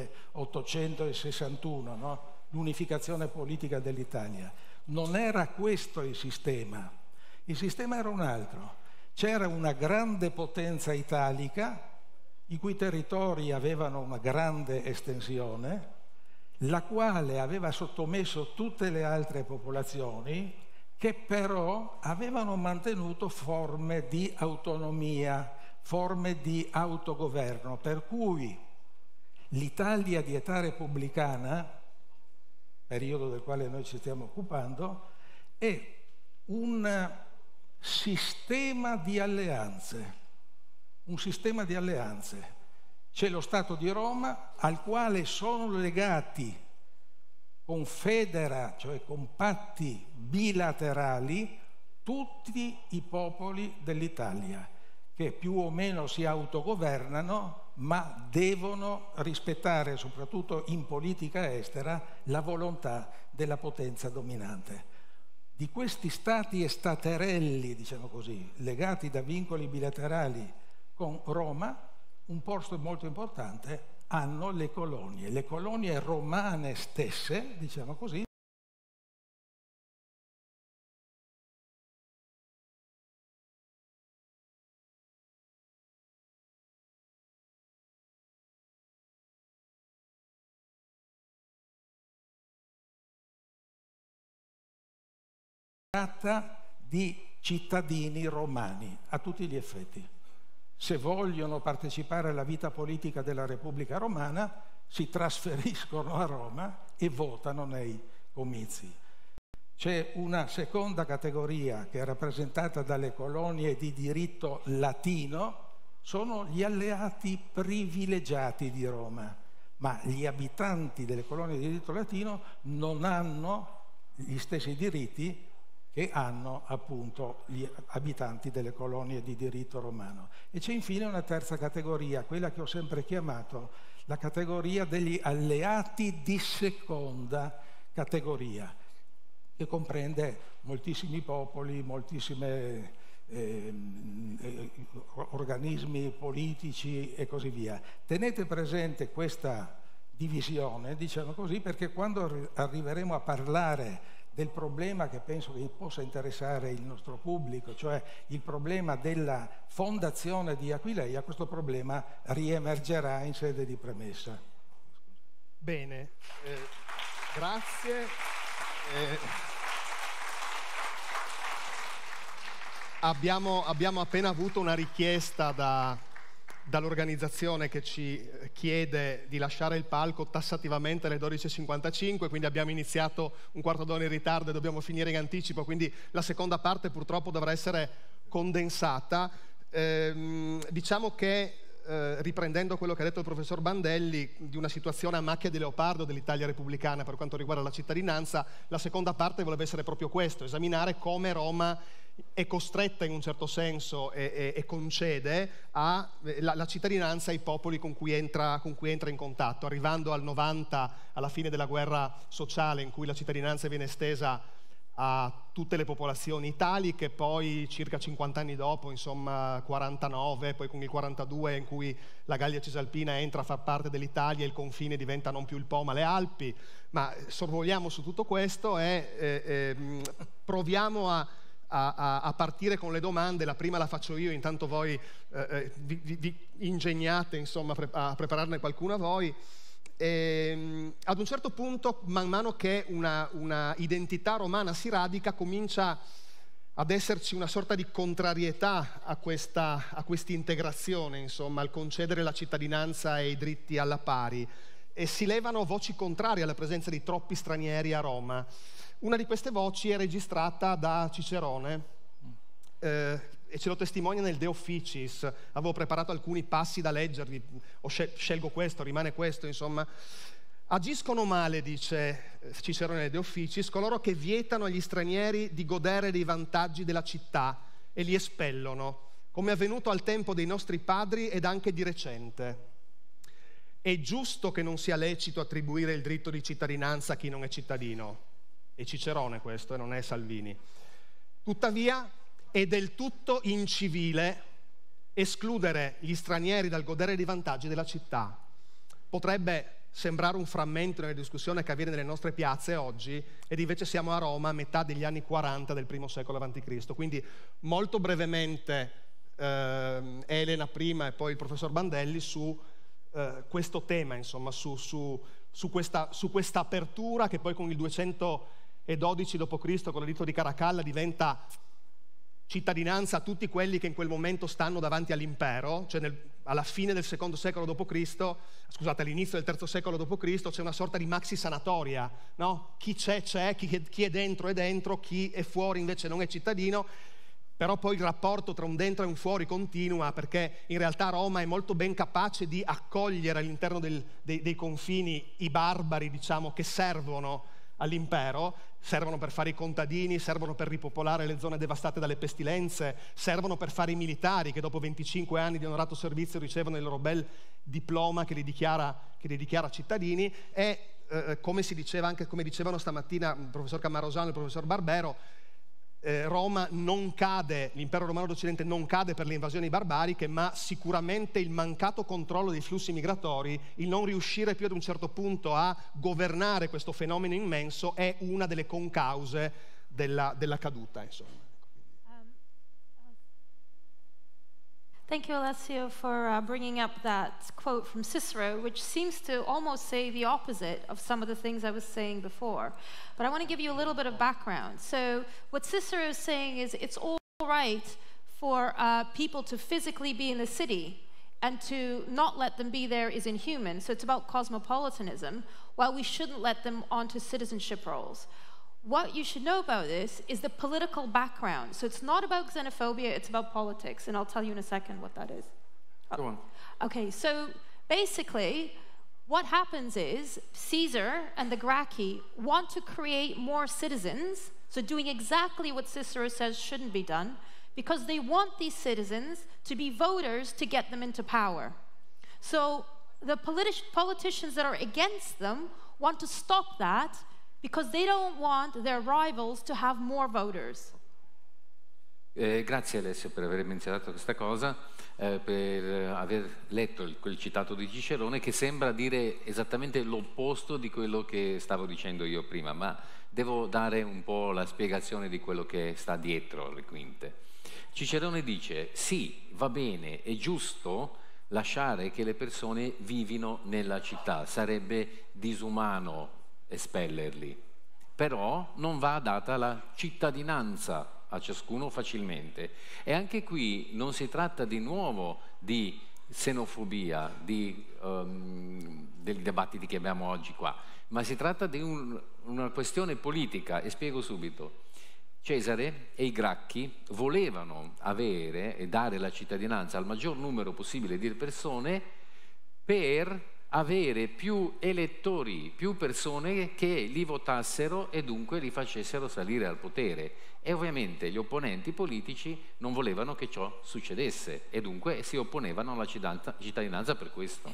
1861, no? L'unificazione politica dell'Italia. Non era questo il sistema era un altro. C'era una grande potenza italica, i cui territori avevano una grande estensione, la quale aveva sottomesso tutte le altre popolazioni, che però avevano mantenuto forme di autonomia, forme di autogoverno, per cui l'Italia di età repubblicana, periodo del quale noi ci stiamo occupando, è un sistema di alleanze, C'è lo Stato di Roma al quale sono legati confedera, cioè con patti bilaterali, tutti i popoli dell'Italia, che più o meno si autogovernano, ma devono rispettare, soprattutto in politica estera, la volontà della potenza dominante. Di questi stati e staterelli, diciamo così, legati da vincoli bilaterali con Roma, un posto molto importante hanno le colonie romane stesse, diciamo così, tratta di cittadini romani a tutti gli effetti. Se vogliono partecipare alla vita politica della Repubblica Romana, si trasferiscono a Roma e votano nei comizi. C'è una seconda categoria che è rappresentata dalle colonie di diritto latino, sono gli alleati privilegiati di Roma, ma gli abitanti delle colonie di diritto latino non hanno gli stessi diritti che hanno appunto gli abitanti delle colonie di diritto romano. E c'è infine una terza categoria, quella che ho sempre chiamato la categoria degli alleati di seconda categoria, che comprende moltissimi popoli, moltissime organismi politici e così via. Tenete presente questa divisione, diciamo così, perché quando arriveremo a parlare del problema che penso che possa interessare il nostro pubblico, cioè il problema della fondazione di Aquileia, questo problema riemergerà in sede di premessa. Bene, grazie. Abbiamo appena avuto una richiesta dall'organizzazione che ci chiede di lasciare il palco tassativamente alle 12:55, quindi abbiamo iniziato un quarto d'ora in ritardo e dobbiamo finire in anticipo, quindi la seconda parte purtroppo dovrà essere condensata. Diciamo che, riprendendo quello che ha detto il professor Bandelli, di una situazione a macchia di leopardo dell'Italia repubblicana per quanto riguarda la cittadinanza, la seconda parte voleva essere proprio questo, esaminare come Roma è costretta in un certo senso e concede la cittadinanza ai popoli con cui entra in contatto, arrivando al 90, alla fine della guerra sociale, in cui la cittadinanza viene estesa a tutte le popolazioni italiche, poi circa 50 anni dopo, insomma 49, poi con il 42 in cui la Gallia Cisalpina entra a far parte dell'Italia e il confine diventa non più il Po ma le Alpi. Ma sorvoliamo su tutto questo e proviamo a partire con le domande. La prima la faccio io, intanto voi vi ingegnate insomma a prepararne qualcuna voi. Ad un certo punto, man mano che una identità romana si radica, comincia ad esserci una sorta di contrarietà a questa integrazione, insomma, al concedere la cittadinanza e i diritti alla pari, e si levano voci contrarie alla presenza di troppi stranieri a Roma. Una di queste voci è registrata da Cicerone e ce lo testimonia nel De Officiis. Avevo preparato alcuni passi da leggervi, scelgo questo, rimane questo, insomma. Agiscono male, dice Cicerone nel De Officiis, coloro che vietano agli stranieri di godere dei vantaggi della città e li espellono, come è avvenuto al tempo dei nostri padri ed anche di recente. È giusto che non sia lecito attribuire il diritto di cittadinanza a chi non è cittadino. È Cicerone questo, e non è Salvini. Tuttavia è del tutto incivile escludere gli stranieri dal godere dei vantaggi della città. Potrebbe sembrare un frammento nella discussione che avviene nelle nostre piazze oggi, ed invece siamo a Roma a metà degli anni 40 del primo secolo a.C. Quindi molto brevemente Elena prima e poi il professor Bandelli su questo tema, insomma, su questa apertura che poi con il 212 d.C. con l'editto di Caracalla diventa cittadinanza a tutti quelli che in quel momento stanno davanti all'impero, cioè alla fine del secondo secolo d.C., scusate, all'inizio del terzo secolo d.C. c'è una sorta di maxi sanatoria, no? Chi c'è, chi è dentro, chi è fuori invece non è cittadino. Però poi il rapporto tra un dentro e un fuori continua, perché in realtà Roma è molto ben capace di accogliere all'interno dei confini i barbari, diciamo, che servono all'impero, servono per fare i contadini, servono per ripopolare le zone devastate dalle pestilenze, servono per fare i militari che dopo 25 anni di onorato servizio ricevono il loro bel diploma che li dichiara cittadini. E come si diceva, anche come dicevano stamattina il professor Camarosano e il professor Barbero, Roma non cade, l'impero romano d'Occidente non cade per le invasioni barbariche, ma sicuramente il mancato controllo dei flussi migratori, il non riuscire più ad un certo punto a governare questo fenomeno immenso è una delle concause della caduta, insomma. Thank you, Alessio, for bringing up that quote from Cicero, which seems to almost say the opposite of some of the things I was saying before. But I want to give you a little bit of background. So what Cicero is saying is it's all right for people to physically be in the city, and to not let them be there is inhuman. So it's about cosmopolitanism, while we shouldn't let them onto citizenship roles. What you should know about this is the political background. So it's not about xenophobia, it's about politics. And I'll tell you in a second what that is. Go on. Okay, so basically, what happens is Caesar and the Gracchi want to create more citizens So doing exactly what Cicero says shouldn't be done, because they want these citizens to be voters to get them into power. So the politicians that are against them want to stop that because they don't want their rivals to have more voters. Grazie Alessio per aver menzionato questa cosa, per aver letto quel citato di Cicerone che sembra dire esattamente l'opposto di quello che stavo dicendo io prima, ma devo dare un po' la spiegazione di quello che sta dietro le quinte. Cicerone dice: sì, va bene, è giusto lasciare che le persone vivino nella città, sarebbe disumano espellerli, però non va data la cittadinanza a ciascuno facilmente. E anche qui non si tratta di nuovo di xenofobia, dei dibattiti che abbiamo oggi qua, ma si tratta di una questione politica, e spiego subito. Cesare e i Gracchi volevano avere e dare la cittadinanza al maggior numero possibile di persone per avere più elettori, più persone che li votassero e dunque li facessero salire al potere. E ovviamente gli opponenti politici non volevano che ciò succedesse e dunque si opponevano alla cittadinanza per questo.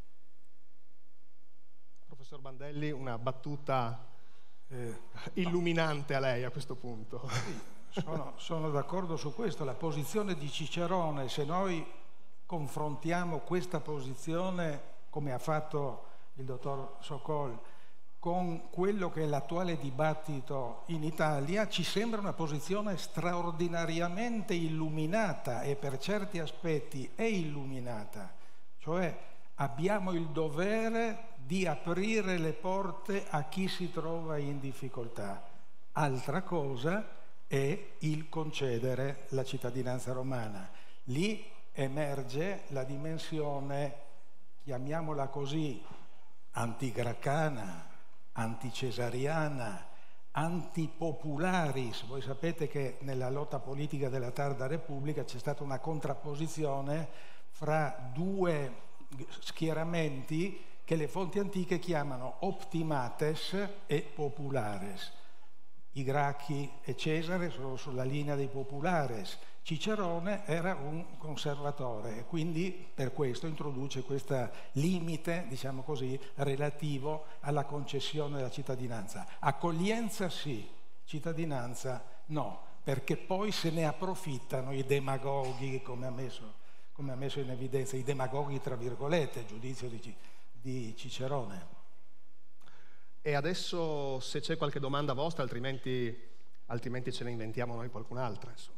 Professor Bandelli, una battuta illuminante a lei a questo punto. Sì, sono d'accordo su questo. La posizione di Cicerone, se noi confrontiamo questa posizione, come ha fatto il dottor Sokol, con quello che è l'attuale dibattito in Italia, ci sembra una posizione straordinariamente illuminata, e per certi aspetti è illuminata. Cioè abbiamo il dovere di aprire le porte a chi si trova in difficoltà. Altra cosa è il concedere la cittadinanza romana. Lì emerge la dimensione, chiamiamola così, antigraccana, anticesariana, antipopularis. Voi sapete che nella lotta politica della tarda Repubblica c'è stata una contrapposizione fra due schieramenti che le fonti antiche chiamano optimates e populares. I Gracchi e Cesare sono sulla linea dei populares. Cicerone era un conservatore e quindi per questo introduce questo limite, diciamo così, relativo alla concessione della cittadinanza. Accoglienza sì, cittadinanza no, perché poi se ne approfittano i demagoghi, come ha messo in evidenza, i demagoghi tra virgolette, giudizio di Cicerone. E adesso se c'è qualche domanda vostra, altrimenti ce ne inventiamo noi qualcun'altra, insomma.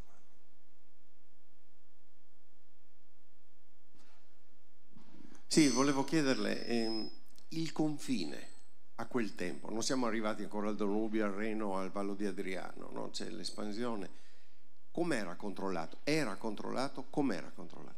Sì, volevo chiederle, il confine a quel tempo, non siamo arrivati ancora al Danubio, al Reno, al Vallo di Adriano, no? C'è l'espansione. Com'era controllato? Era controllato? Com'era controllato?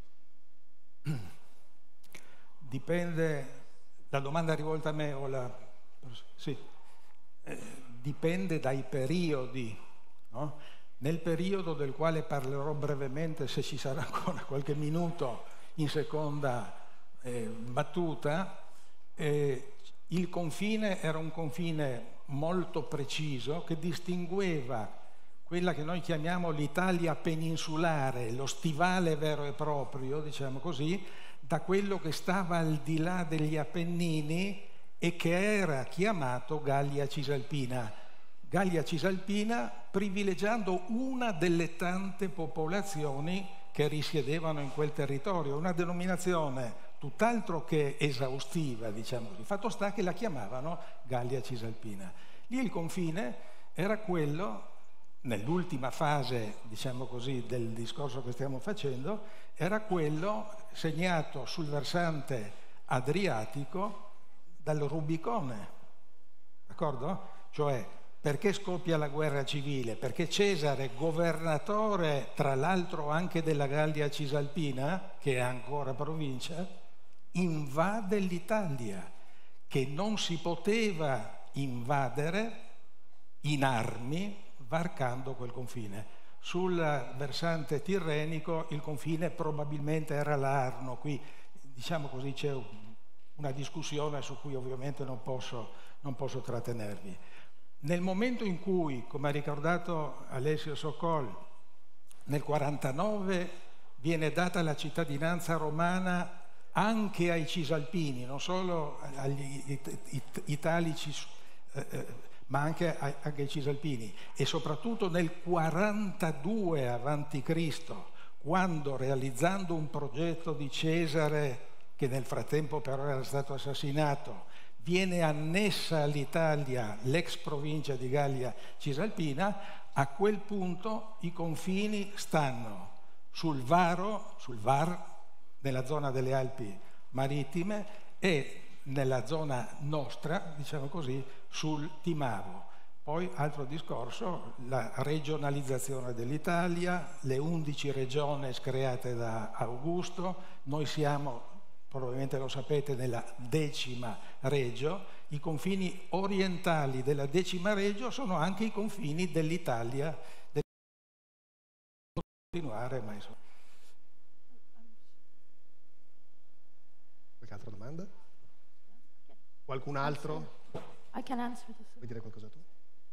Dipende, la domanda è rivolta a me o la... Sì, dipende dai periodi, no? Nel periodo del quale parlerò brevemente, se ci sarà ancora qualche minuto in seconda battuta, il confine era un confine molto preciso che distingueva quella che noi chiamiamo l'Italia peninsulare, lo stivale vero e proprio, diciamo così, da quello che stava al di là degli Appennini e che era chiamato Gallia Cisalpina. Gallia Cisalpina privilegiando una delle tante popolazioni che risiedevano in quel territorio, una denominazione tutt'altro che esaustiva, diciamo così. Fatto sta che la chiamavano Gallia Cisalpina. Lì il confine era quello, nell'ultima fase, diciamo così, del discorso che stiamo facendo, era quello segnato sul versante adriatico dal Rubicone, d'accordo? Cioè, perché scoppia la guerra civile? Perché Cesare, governatore tra l'altro anche della Gallia Cisalpina, che è ancora provincia, invade l'Italia, che non si poteva invadere in armi varcando quel confine. Sul versante tirrenico il confine probabilmente era l'Arno. Qui, diciamo così, c'è una discussione su cui ovviamente non posso trattenervi. Nel momento in cui, come ha ricordato Alessio Sokol, nel 49 viene data la cittadinanza romana anche ai cisalpini, non solo agli italici, ma anche ai cisalpini, e soprattutto nel 42 a.C., quando, realizzando un progetto di Cesare, che nel frattempo però era stato assassinato, viene annessa all'Italia l'ex provincia di Gallia Cisalpina, a quel punto i confini stanno sul Var, nella zona delle Alpi Marittime, e nella zona nostra, diciamo così, sul Timavo. Poi, altro discorso, la regionalizzazione dell'Italia, le 11 regioni create da Augusto. Noi siamo, probabilmente lo sapete, nella 10ª regio. I confini orientali della 10ª regio sono anche i confini dell'Italia. Continuare, ma insomma. Qualche altra domanda? Qualcun altro? I can answer this. Vuoi dire qualcosa tu?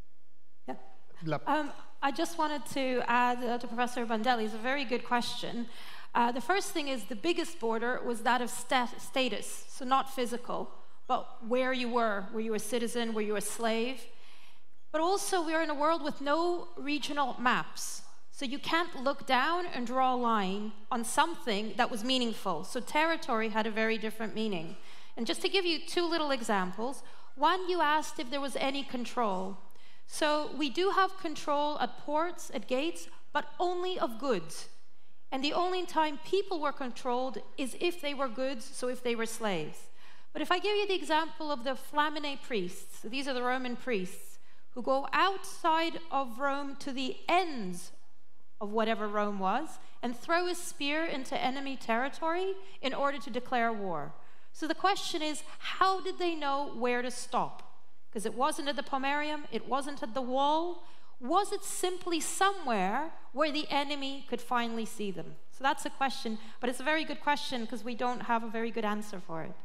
Yeah. I just wanted to add to Professor Bandelli, it's a very good question. The first thing is the biggest border was that of status, so not physical, but where you were a citizen, were you a slave? But also we're in a world with no regional maps. So you can't look down and draw a line on something that was meaningful. So territory had a very different meaning. And just to give you two little examples, one, you asked if there was any control. So we do have control at ports, at gates, but only of goods. And the only time people were controlled is if they were goods, so if they were slaves. But if I give you the example of the Flamine priests, so these are the Roman priests, who go outside of Rome to the ends of whatever Rome was, and throw a spear into enemy territory in order to declare war. So the question is, how did they know where to stop? Because it wasn't at the Pomerium, it wasn't at the wall. Was it simply somewhere where the enemy could finally see them? So that's a question, but it's a very good question because we don't have a very good answer for it.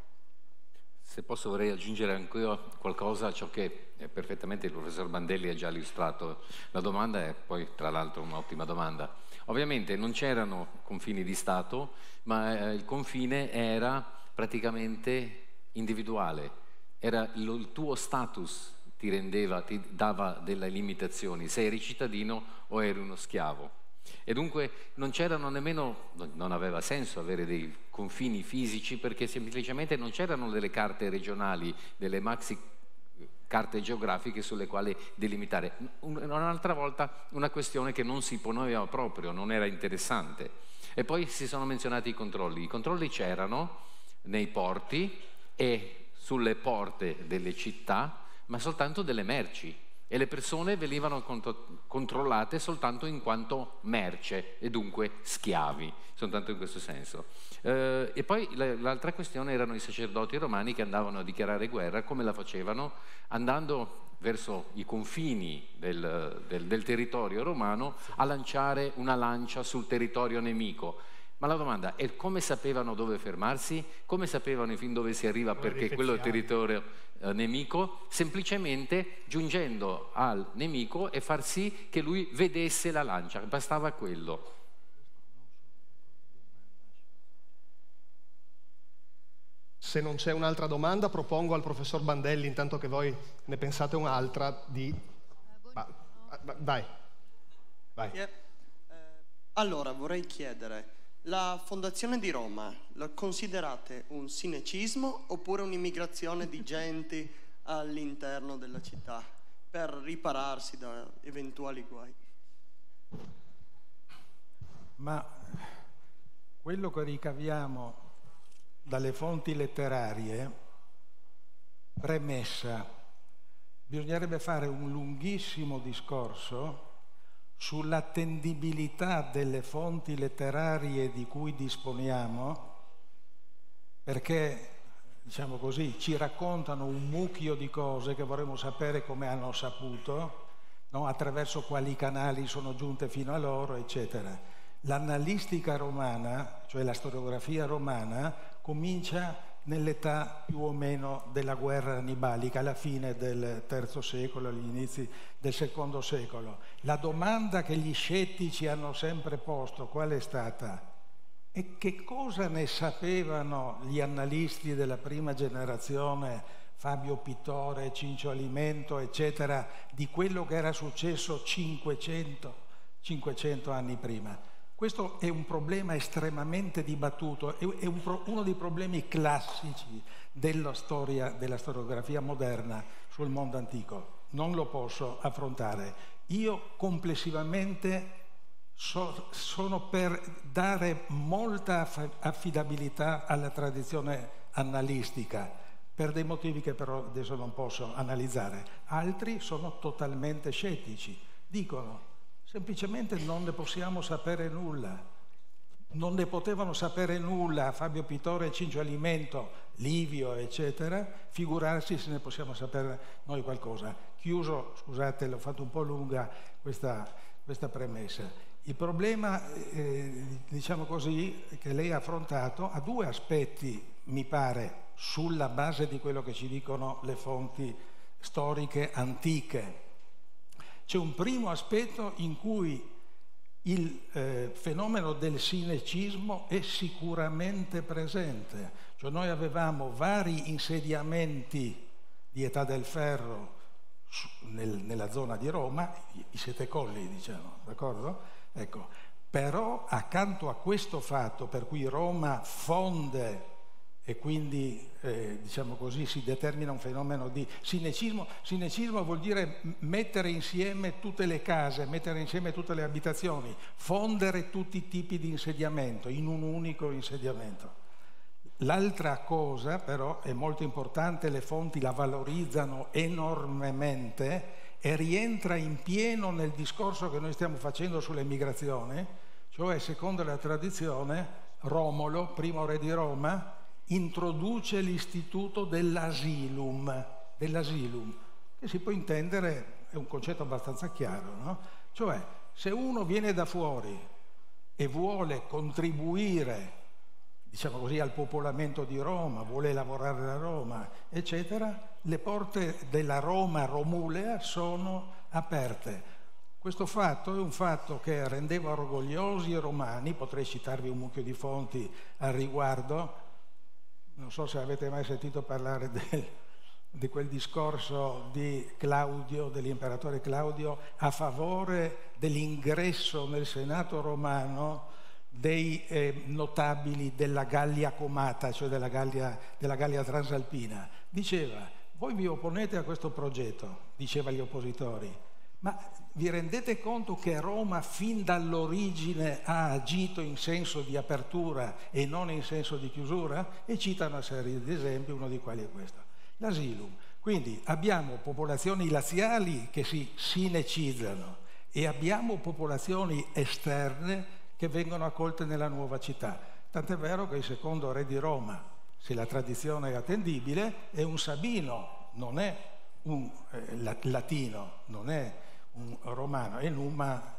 Se posso, vorrei aggiungere ancora qualcosa a ciò che perfettamente il professor Bandelli ha già illustrato. La domanda è poi, tra l'altro, un'ottima domanda. Ovviamente non c'erano confini di Stato, ma il confine era praticamente individuale. Era il tuo status ti dava delle limitazioni, se eri cittadino o eri uno schiavo. E dunque non c'erano nemmeno, non aveva senso avere dei confini fisici, perché semplicemente non c'erano delle carte regionali, delle maxi carte geografiche sulle quali delimitare. Un'altra volta una questione che non si poneva proprio, non era interessante. E poi si sono menzionati i controlli. I controlli c'erano nei porti e sulle porte delle città, ma soltanto delle merci. E le persone venivano controllate soltanto in quanto merce e dunque schiavi, soltanto in questo senso. E poi l'altra questione erano i sacerdoti romani che andavano a dichiarare guerra. Come la facevano? Andando verso i confini del territorio romano a lanciare una lancia sul territorio nemico. Ma la domanda è: come sapevano dove fermarsi? Come sapevano fin dove si arriva, perché quello è il territorio nemico? Semplicemente giungendo al nemico e far sì che lui vedesse la lancia, bastava quello. Se non c'è un'altra domanda, propongo al professor Bandelli, intanto che voi ne pensate un'altra, di... Vai. Allora, vorrei chiedere, la fondazione di Roma la considerate un cinecismo oppure un'immigrazione di genti all'interno della città per ripararsi da eventuali guai? Ma quello che ricaviamo dalle fonti letterarie, premessa, bisognerebbe fare un lunghissimo discorso sull'attendibilità delle fonti letterarie di cui disponiamo, perché, diciamo così, ci raccontano un mucchio di cose che vorremmo sapere come hanno saputo, no? Attraverso quali canali sono giunte fino a loro, eccetera. L'annalistica romana, cioè la storiografia romana, comincia nell'età più o meno della guerra annibalica, alla fine del III secolo, agli inizi del II secolo. La domanda che gli scettici hanno sempre posto, qual è stata? E che cosa ne sapevano gli annalisti della prima generazione, Fabio Pittore, Cincio Alimento, eccetera, di quello che era successo 500 anni prima? Questo è un problema estremamente dibattuto, è uno dei problemi classici della storiografia moderna sul mondo antico. Non lo posso affrontare. Io complessivamente sono per dare molta affidabilità alla tradizione annalistica, per dei motivi che però adesso non posso analizzare. Altri sono totalmente scettici, dicono semplicemente non ne possiamo sapere nulla. Non ne potevano sapere nulla Fabio Pittore, Cincio Alimento, Livio, eccetera, figurarsi se ne possiamo sapere noi qualcosa. Chiuso, scusate, l'ho fatto un po' lunga questa premessa. Il problema, diciamo così, che lei ha affrontato ha due aspetti, mi pare, sulla base di quello che ci dicono le fonti storiche antiche. C'è un primo aspetto in cui il fenomeno del sinecismo è sicuramente presente. Cioè noi avevamo vari insediamenti di età del ferro nella zona di Roma, i Sette Colli, diciamo, d'accordo? Ecco, però accanto a questo fatto per cui Roma fonde e quindi, diciamo così, si determina un fenomeno di sinecismo. Sinecismo vuol dire mettere insieme tutte le case, mettere insieme tutte le abitazioni, fondere tutti i tipi di insediamento in un unico insediamento. L'altra cosa, però, è molto importante, le fonti la valorizzano enormemente e rientra in pieno nel discorso che noi stiamo facendo sull'emigrazione, cioè, secondo la tradizione, Romolo, primo re di Roma, introduce l'istituto dell'asilum, che si può intendere, è un concetto abbastanza chiaro, no? Cioè, se uno viene da fuori e vuole contribuire, diciamo così, al popolamento di Roma, vuole lavorare a Roma, eccetera, le porte della Roma romulea sono aperte. Questo fatto è un fatto che rendeva orgogliosi i romani, potrei citarvi un mucchio di fonti al riguardo. Non so se avete mai sentito parlare di quel discorso di Claudio, dell'imperatore Claudio, a favore dell'ingresso nel Senato romano dei notabili della Gallia Comata, cioè della Gallia Transalpina. Diceva: voi vi opponete a questo progetto, diceva agli oppositori, ma vi rendete conto che Roma fin dall'origine ha agito in senso di apertura e non in senso di chiusura? E cita una serie di esempi, uno dei quali è questo. L'asilum. Quindi abbiamo popolazioni laziali che si sinecizzano e abbiamo popolazioni esterne che vengono accolte nella nuova città. Tant'è vero che il secondo re di Roma, se la tradizione è attendibile, è un sabino, non è un latino, non è un romano, è Numa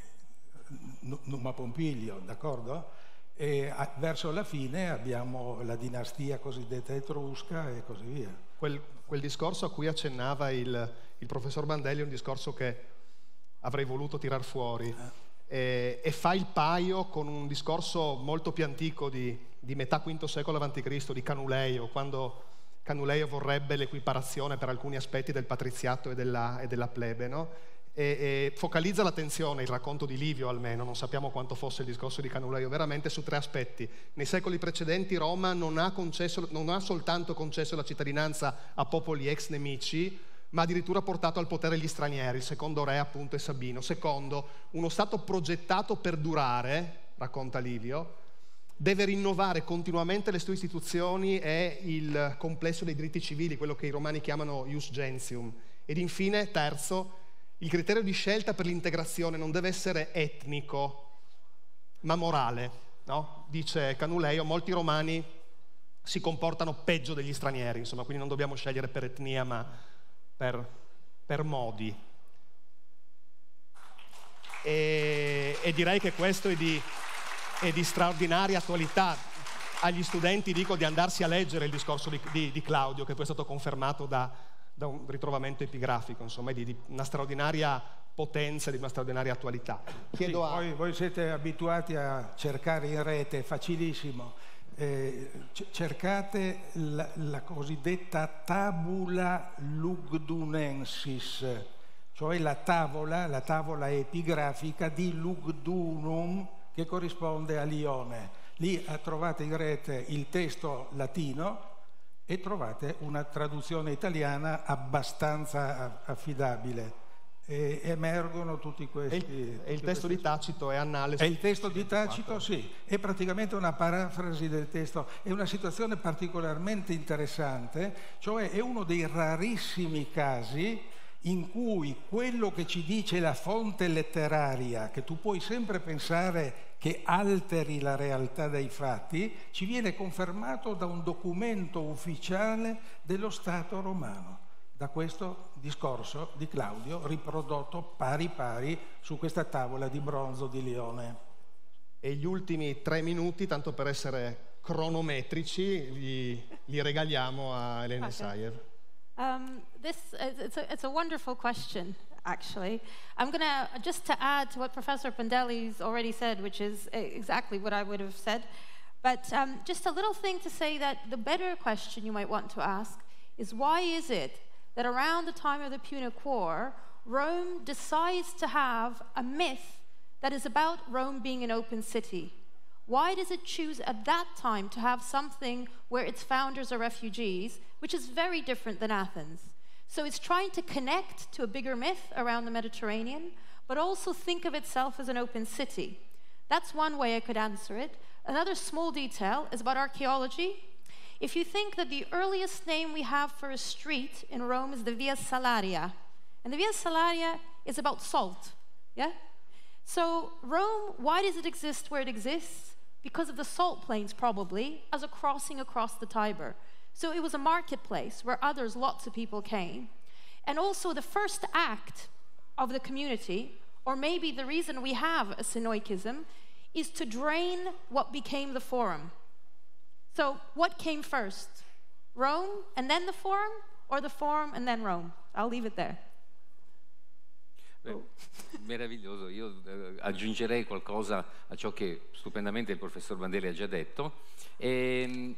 Pompilio, d'accordo? E verso la fine abbiamo la dinastia cosiddetta etrusca e così via. Quel discorso a cui accennava il professor Bandelli è un discorso che avrei voluto tirar fuori e fa il paio con un discorso molto più antico di metà V secolo a.C., di Canuleio, quando Canuleio vorrebbe l'equiparazione per alcuni aspetti del patriziato e della plebe, no? E focalizza l'attenzione, il racconto di Livio almeno, non sappiamo quanto fosse il discorso di Canuleio veramente, su tre aspetti. Nei secoli precedenti Roma non ha soltanto concesso la cittadinanza a popoli ex nemici, ma addirittura portato al potere gli stranieri. Il secondo re appunto è Sabino. Secondo, uno stato progettato per durare, racconta Livio, deve rinnovare continuamente le sue istituzioni e il complesso dei diritti civili, quello che i romani chiamano ius gentium. Ed infine, terzo, il criterio di scelta per l'integrazione non deve essere etnico, ma morale, no? Dice Canuleio, molti romani si comportano peggio degli stranieri, insomma, quindi non dobbiamo scegliere per etnia, ma per modi. E direi che questo è di straordinaria attualità. agli studenti dico di andarsi a leggere il discorso di Claudio, che poi è stato confermato da un ritrovamento epigrafico, insomma, di una straordinaria potenza, di una straordinaria attualità. Chiedo voi siete abituati a cercare in rete, è facilissimo. Cercate la cosiddetta tabula lugdunensis, cioè la tavola epigrafica di Lugdunum, che corrisponde a Lione. Lì trovate in rete il testo latino e trovate una traduzione italiana abbastanza affidabile. E emergono tutti questi... E il testo di Tacito è Annales. E il testo di Tacito, sì, è praticamente una parafrasi del testo. È una situazione particolarmente interessante, cioè è uno dei rarissimi casi in cui quello che ci dice la fonte letteraria, che tu puoi sempre pensare che alteri la realtà dei fatti, ci viene confermato da un documento ufficiale dello Stato romano, da questo discorso di Claudio riprodotto pari pari su questa tavola di bronzo di Lione. E gli ultimi 3 minuti, tanto per essere cronometrici, li regaliamo a Elena Isaev. It's a wonderful question, actually. I'm going to, just to add to what Professor Pendelli's already said, which is exactly what I would have said, but just a little thing to say that the better question you might want to ask is, why is it that around the time of the Punic War, Rome decides to have a myth that is about Rome being an open city? Why does it choose at that time to have something where its founders are refugees, which is very different than Athens? So it's trying to connect to a bigger myth around the Mediterranean, but also think of itself as an open city. That's one way I could answer it. Another small detail is about archaeology. If you think that the earliest name we have for a street in Rome is the Via Salaria, and the Via Salaria is about salt, yeah? So Rome, why does it exist where it exists? Because of the salt plains, probably, as a crossing across the Tiber. So it was a marketplace where lots of people came. And also the first act of the community, or maybe the reason we have a Synoikism, is to drain what became the Forum. So what came first? Rome and then the Forum, or the Forum and then Rome? I'll leave it there. Beh, meraviglioso, io aggiungerei qualcosa a ciò che stupendamente il professor Bandelli ha già detto, e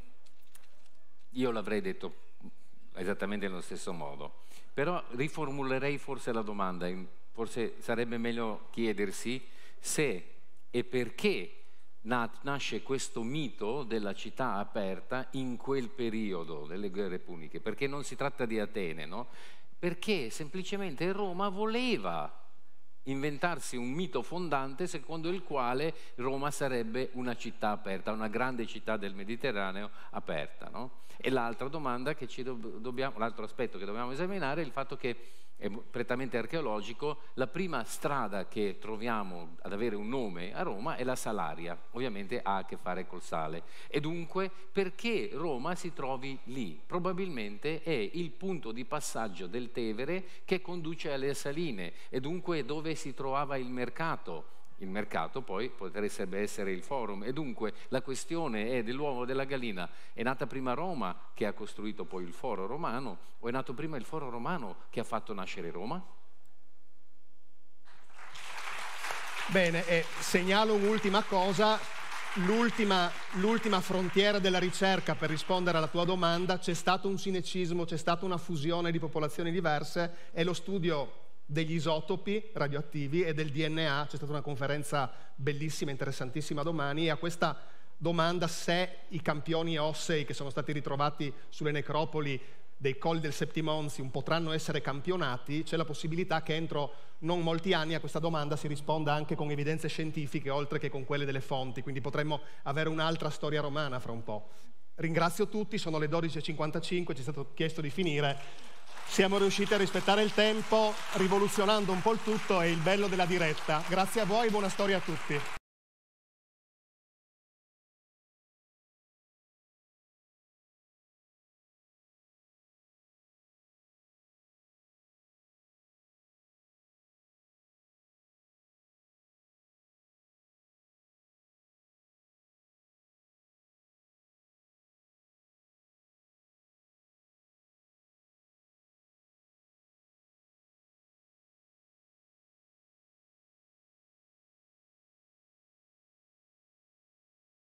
io l'avrei detto esattamente nello stesso modo, però riformulerei forse la domanda, forse sarebbe meglio chiedersi se e perché nasce questo mito della città aperta in quel periodo delle guerre puniche, perché non si tratta di Atene, no? Perché semplicemente Roma voleva inventarsi un mito fondante secondo il quale Roma sarebbe una città aperta, una grande città del Mediterraneo aperta, no? E l'altra domanda che l'altro aspetto che dobbiamo esaminare è il fatto che è prettamente archeologico. La prima strada che troviamo ad avere un nome a Roma è la Salaria, ovviamente ha a che fare col sale, e dunque perché Roma si trovi lì? Probabilmente è il punto di passaggio del Tevere che conduce alle Saline, e dunque dove si trovava il mercato. Il mercato poi potrebbe essere il Forum, e dunque la questione è dell'uovo della gallina: è nata prima Roma che ha costruito poi il foro romano, o è nato prima il foro romano che ha fatto nascere Roma? Bene, segnalo un'ultima cosa, l'ultima frontiera della ricerca per rispondere alla tua domanda. C'è stato un sinecismo, c'è stata una fusione di popolazioni diverse, è lo studio degli isotopi radioattivi e del DNA. C'è stata una conferenza bellissima, interessantissima domani, e a questa domanda, se i campioni ossei che sono stati ritrovati sulle necropoli dei colli del Septimontium potranno essere campionati, c'è la possibilità che entro non molti anni a questa domanda si risponda anche con evidenze scientifiche oltre che con quelle delle fonti, quindi potremmo avere un'altra storia romana fra un po'. Ringrazio tutti, sono le 12:55, ci è stato chiesto di finire. Siamo riusciti a rispettare il tempo, rivoluzionando un po' il tutto, e il bello della diretta. Grazie a voi, buona storia a tutti.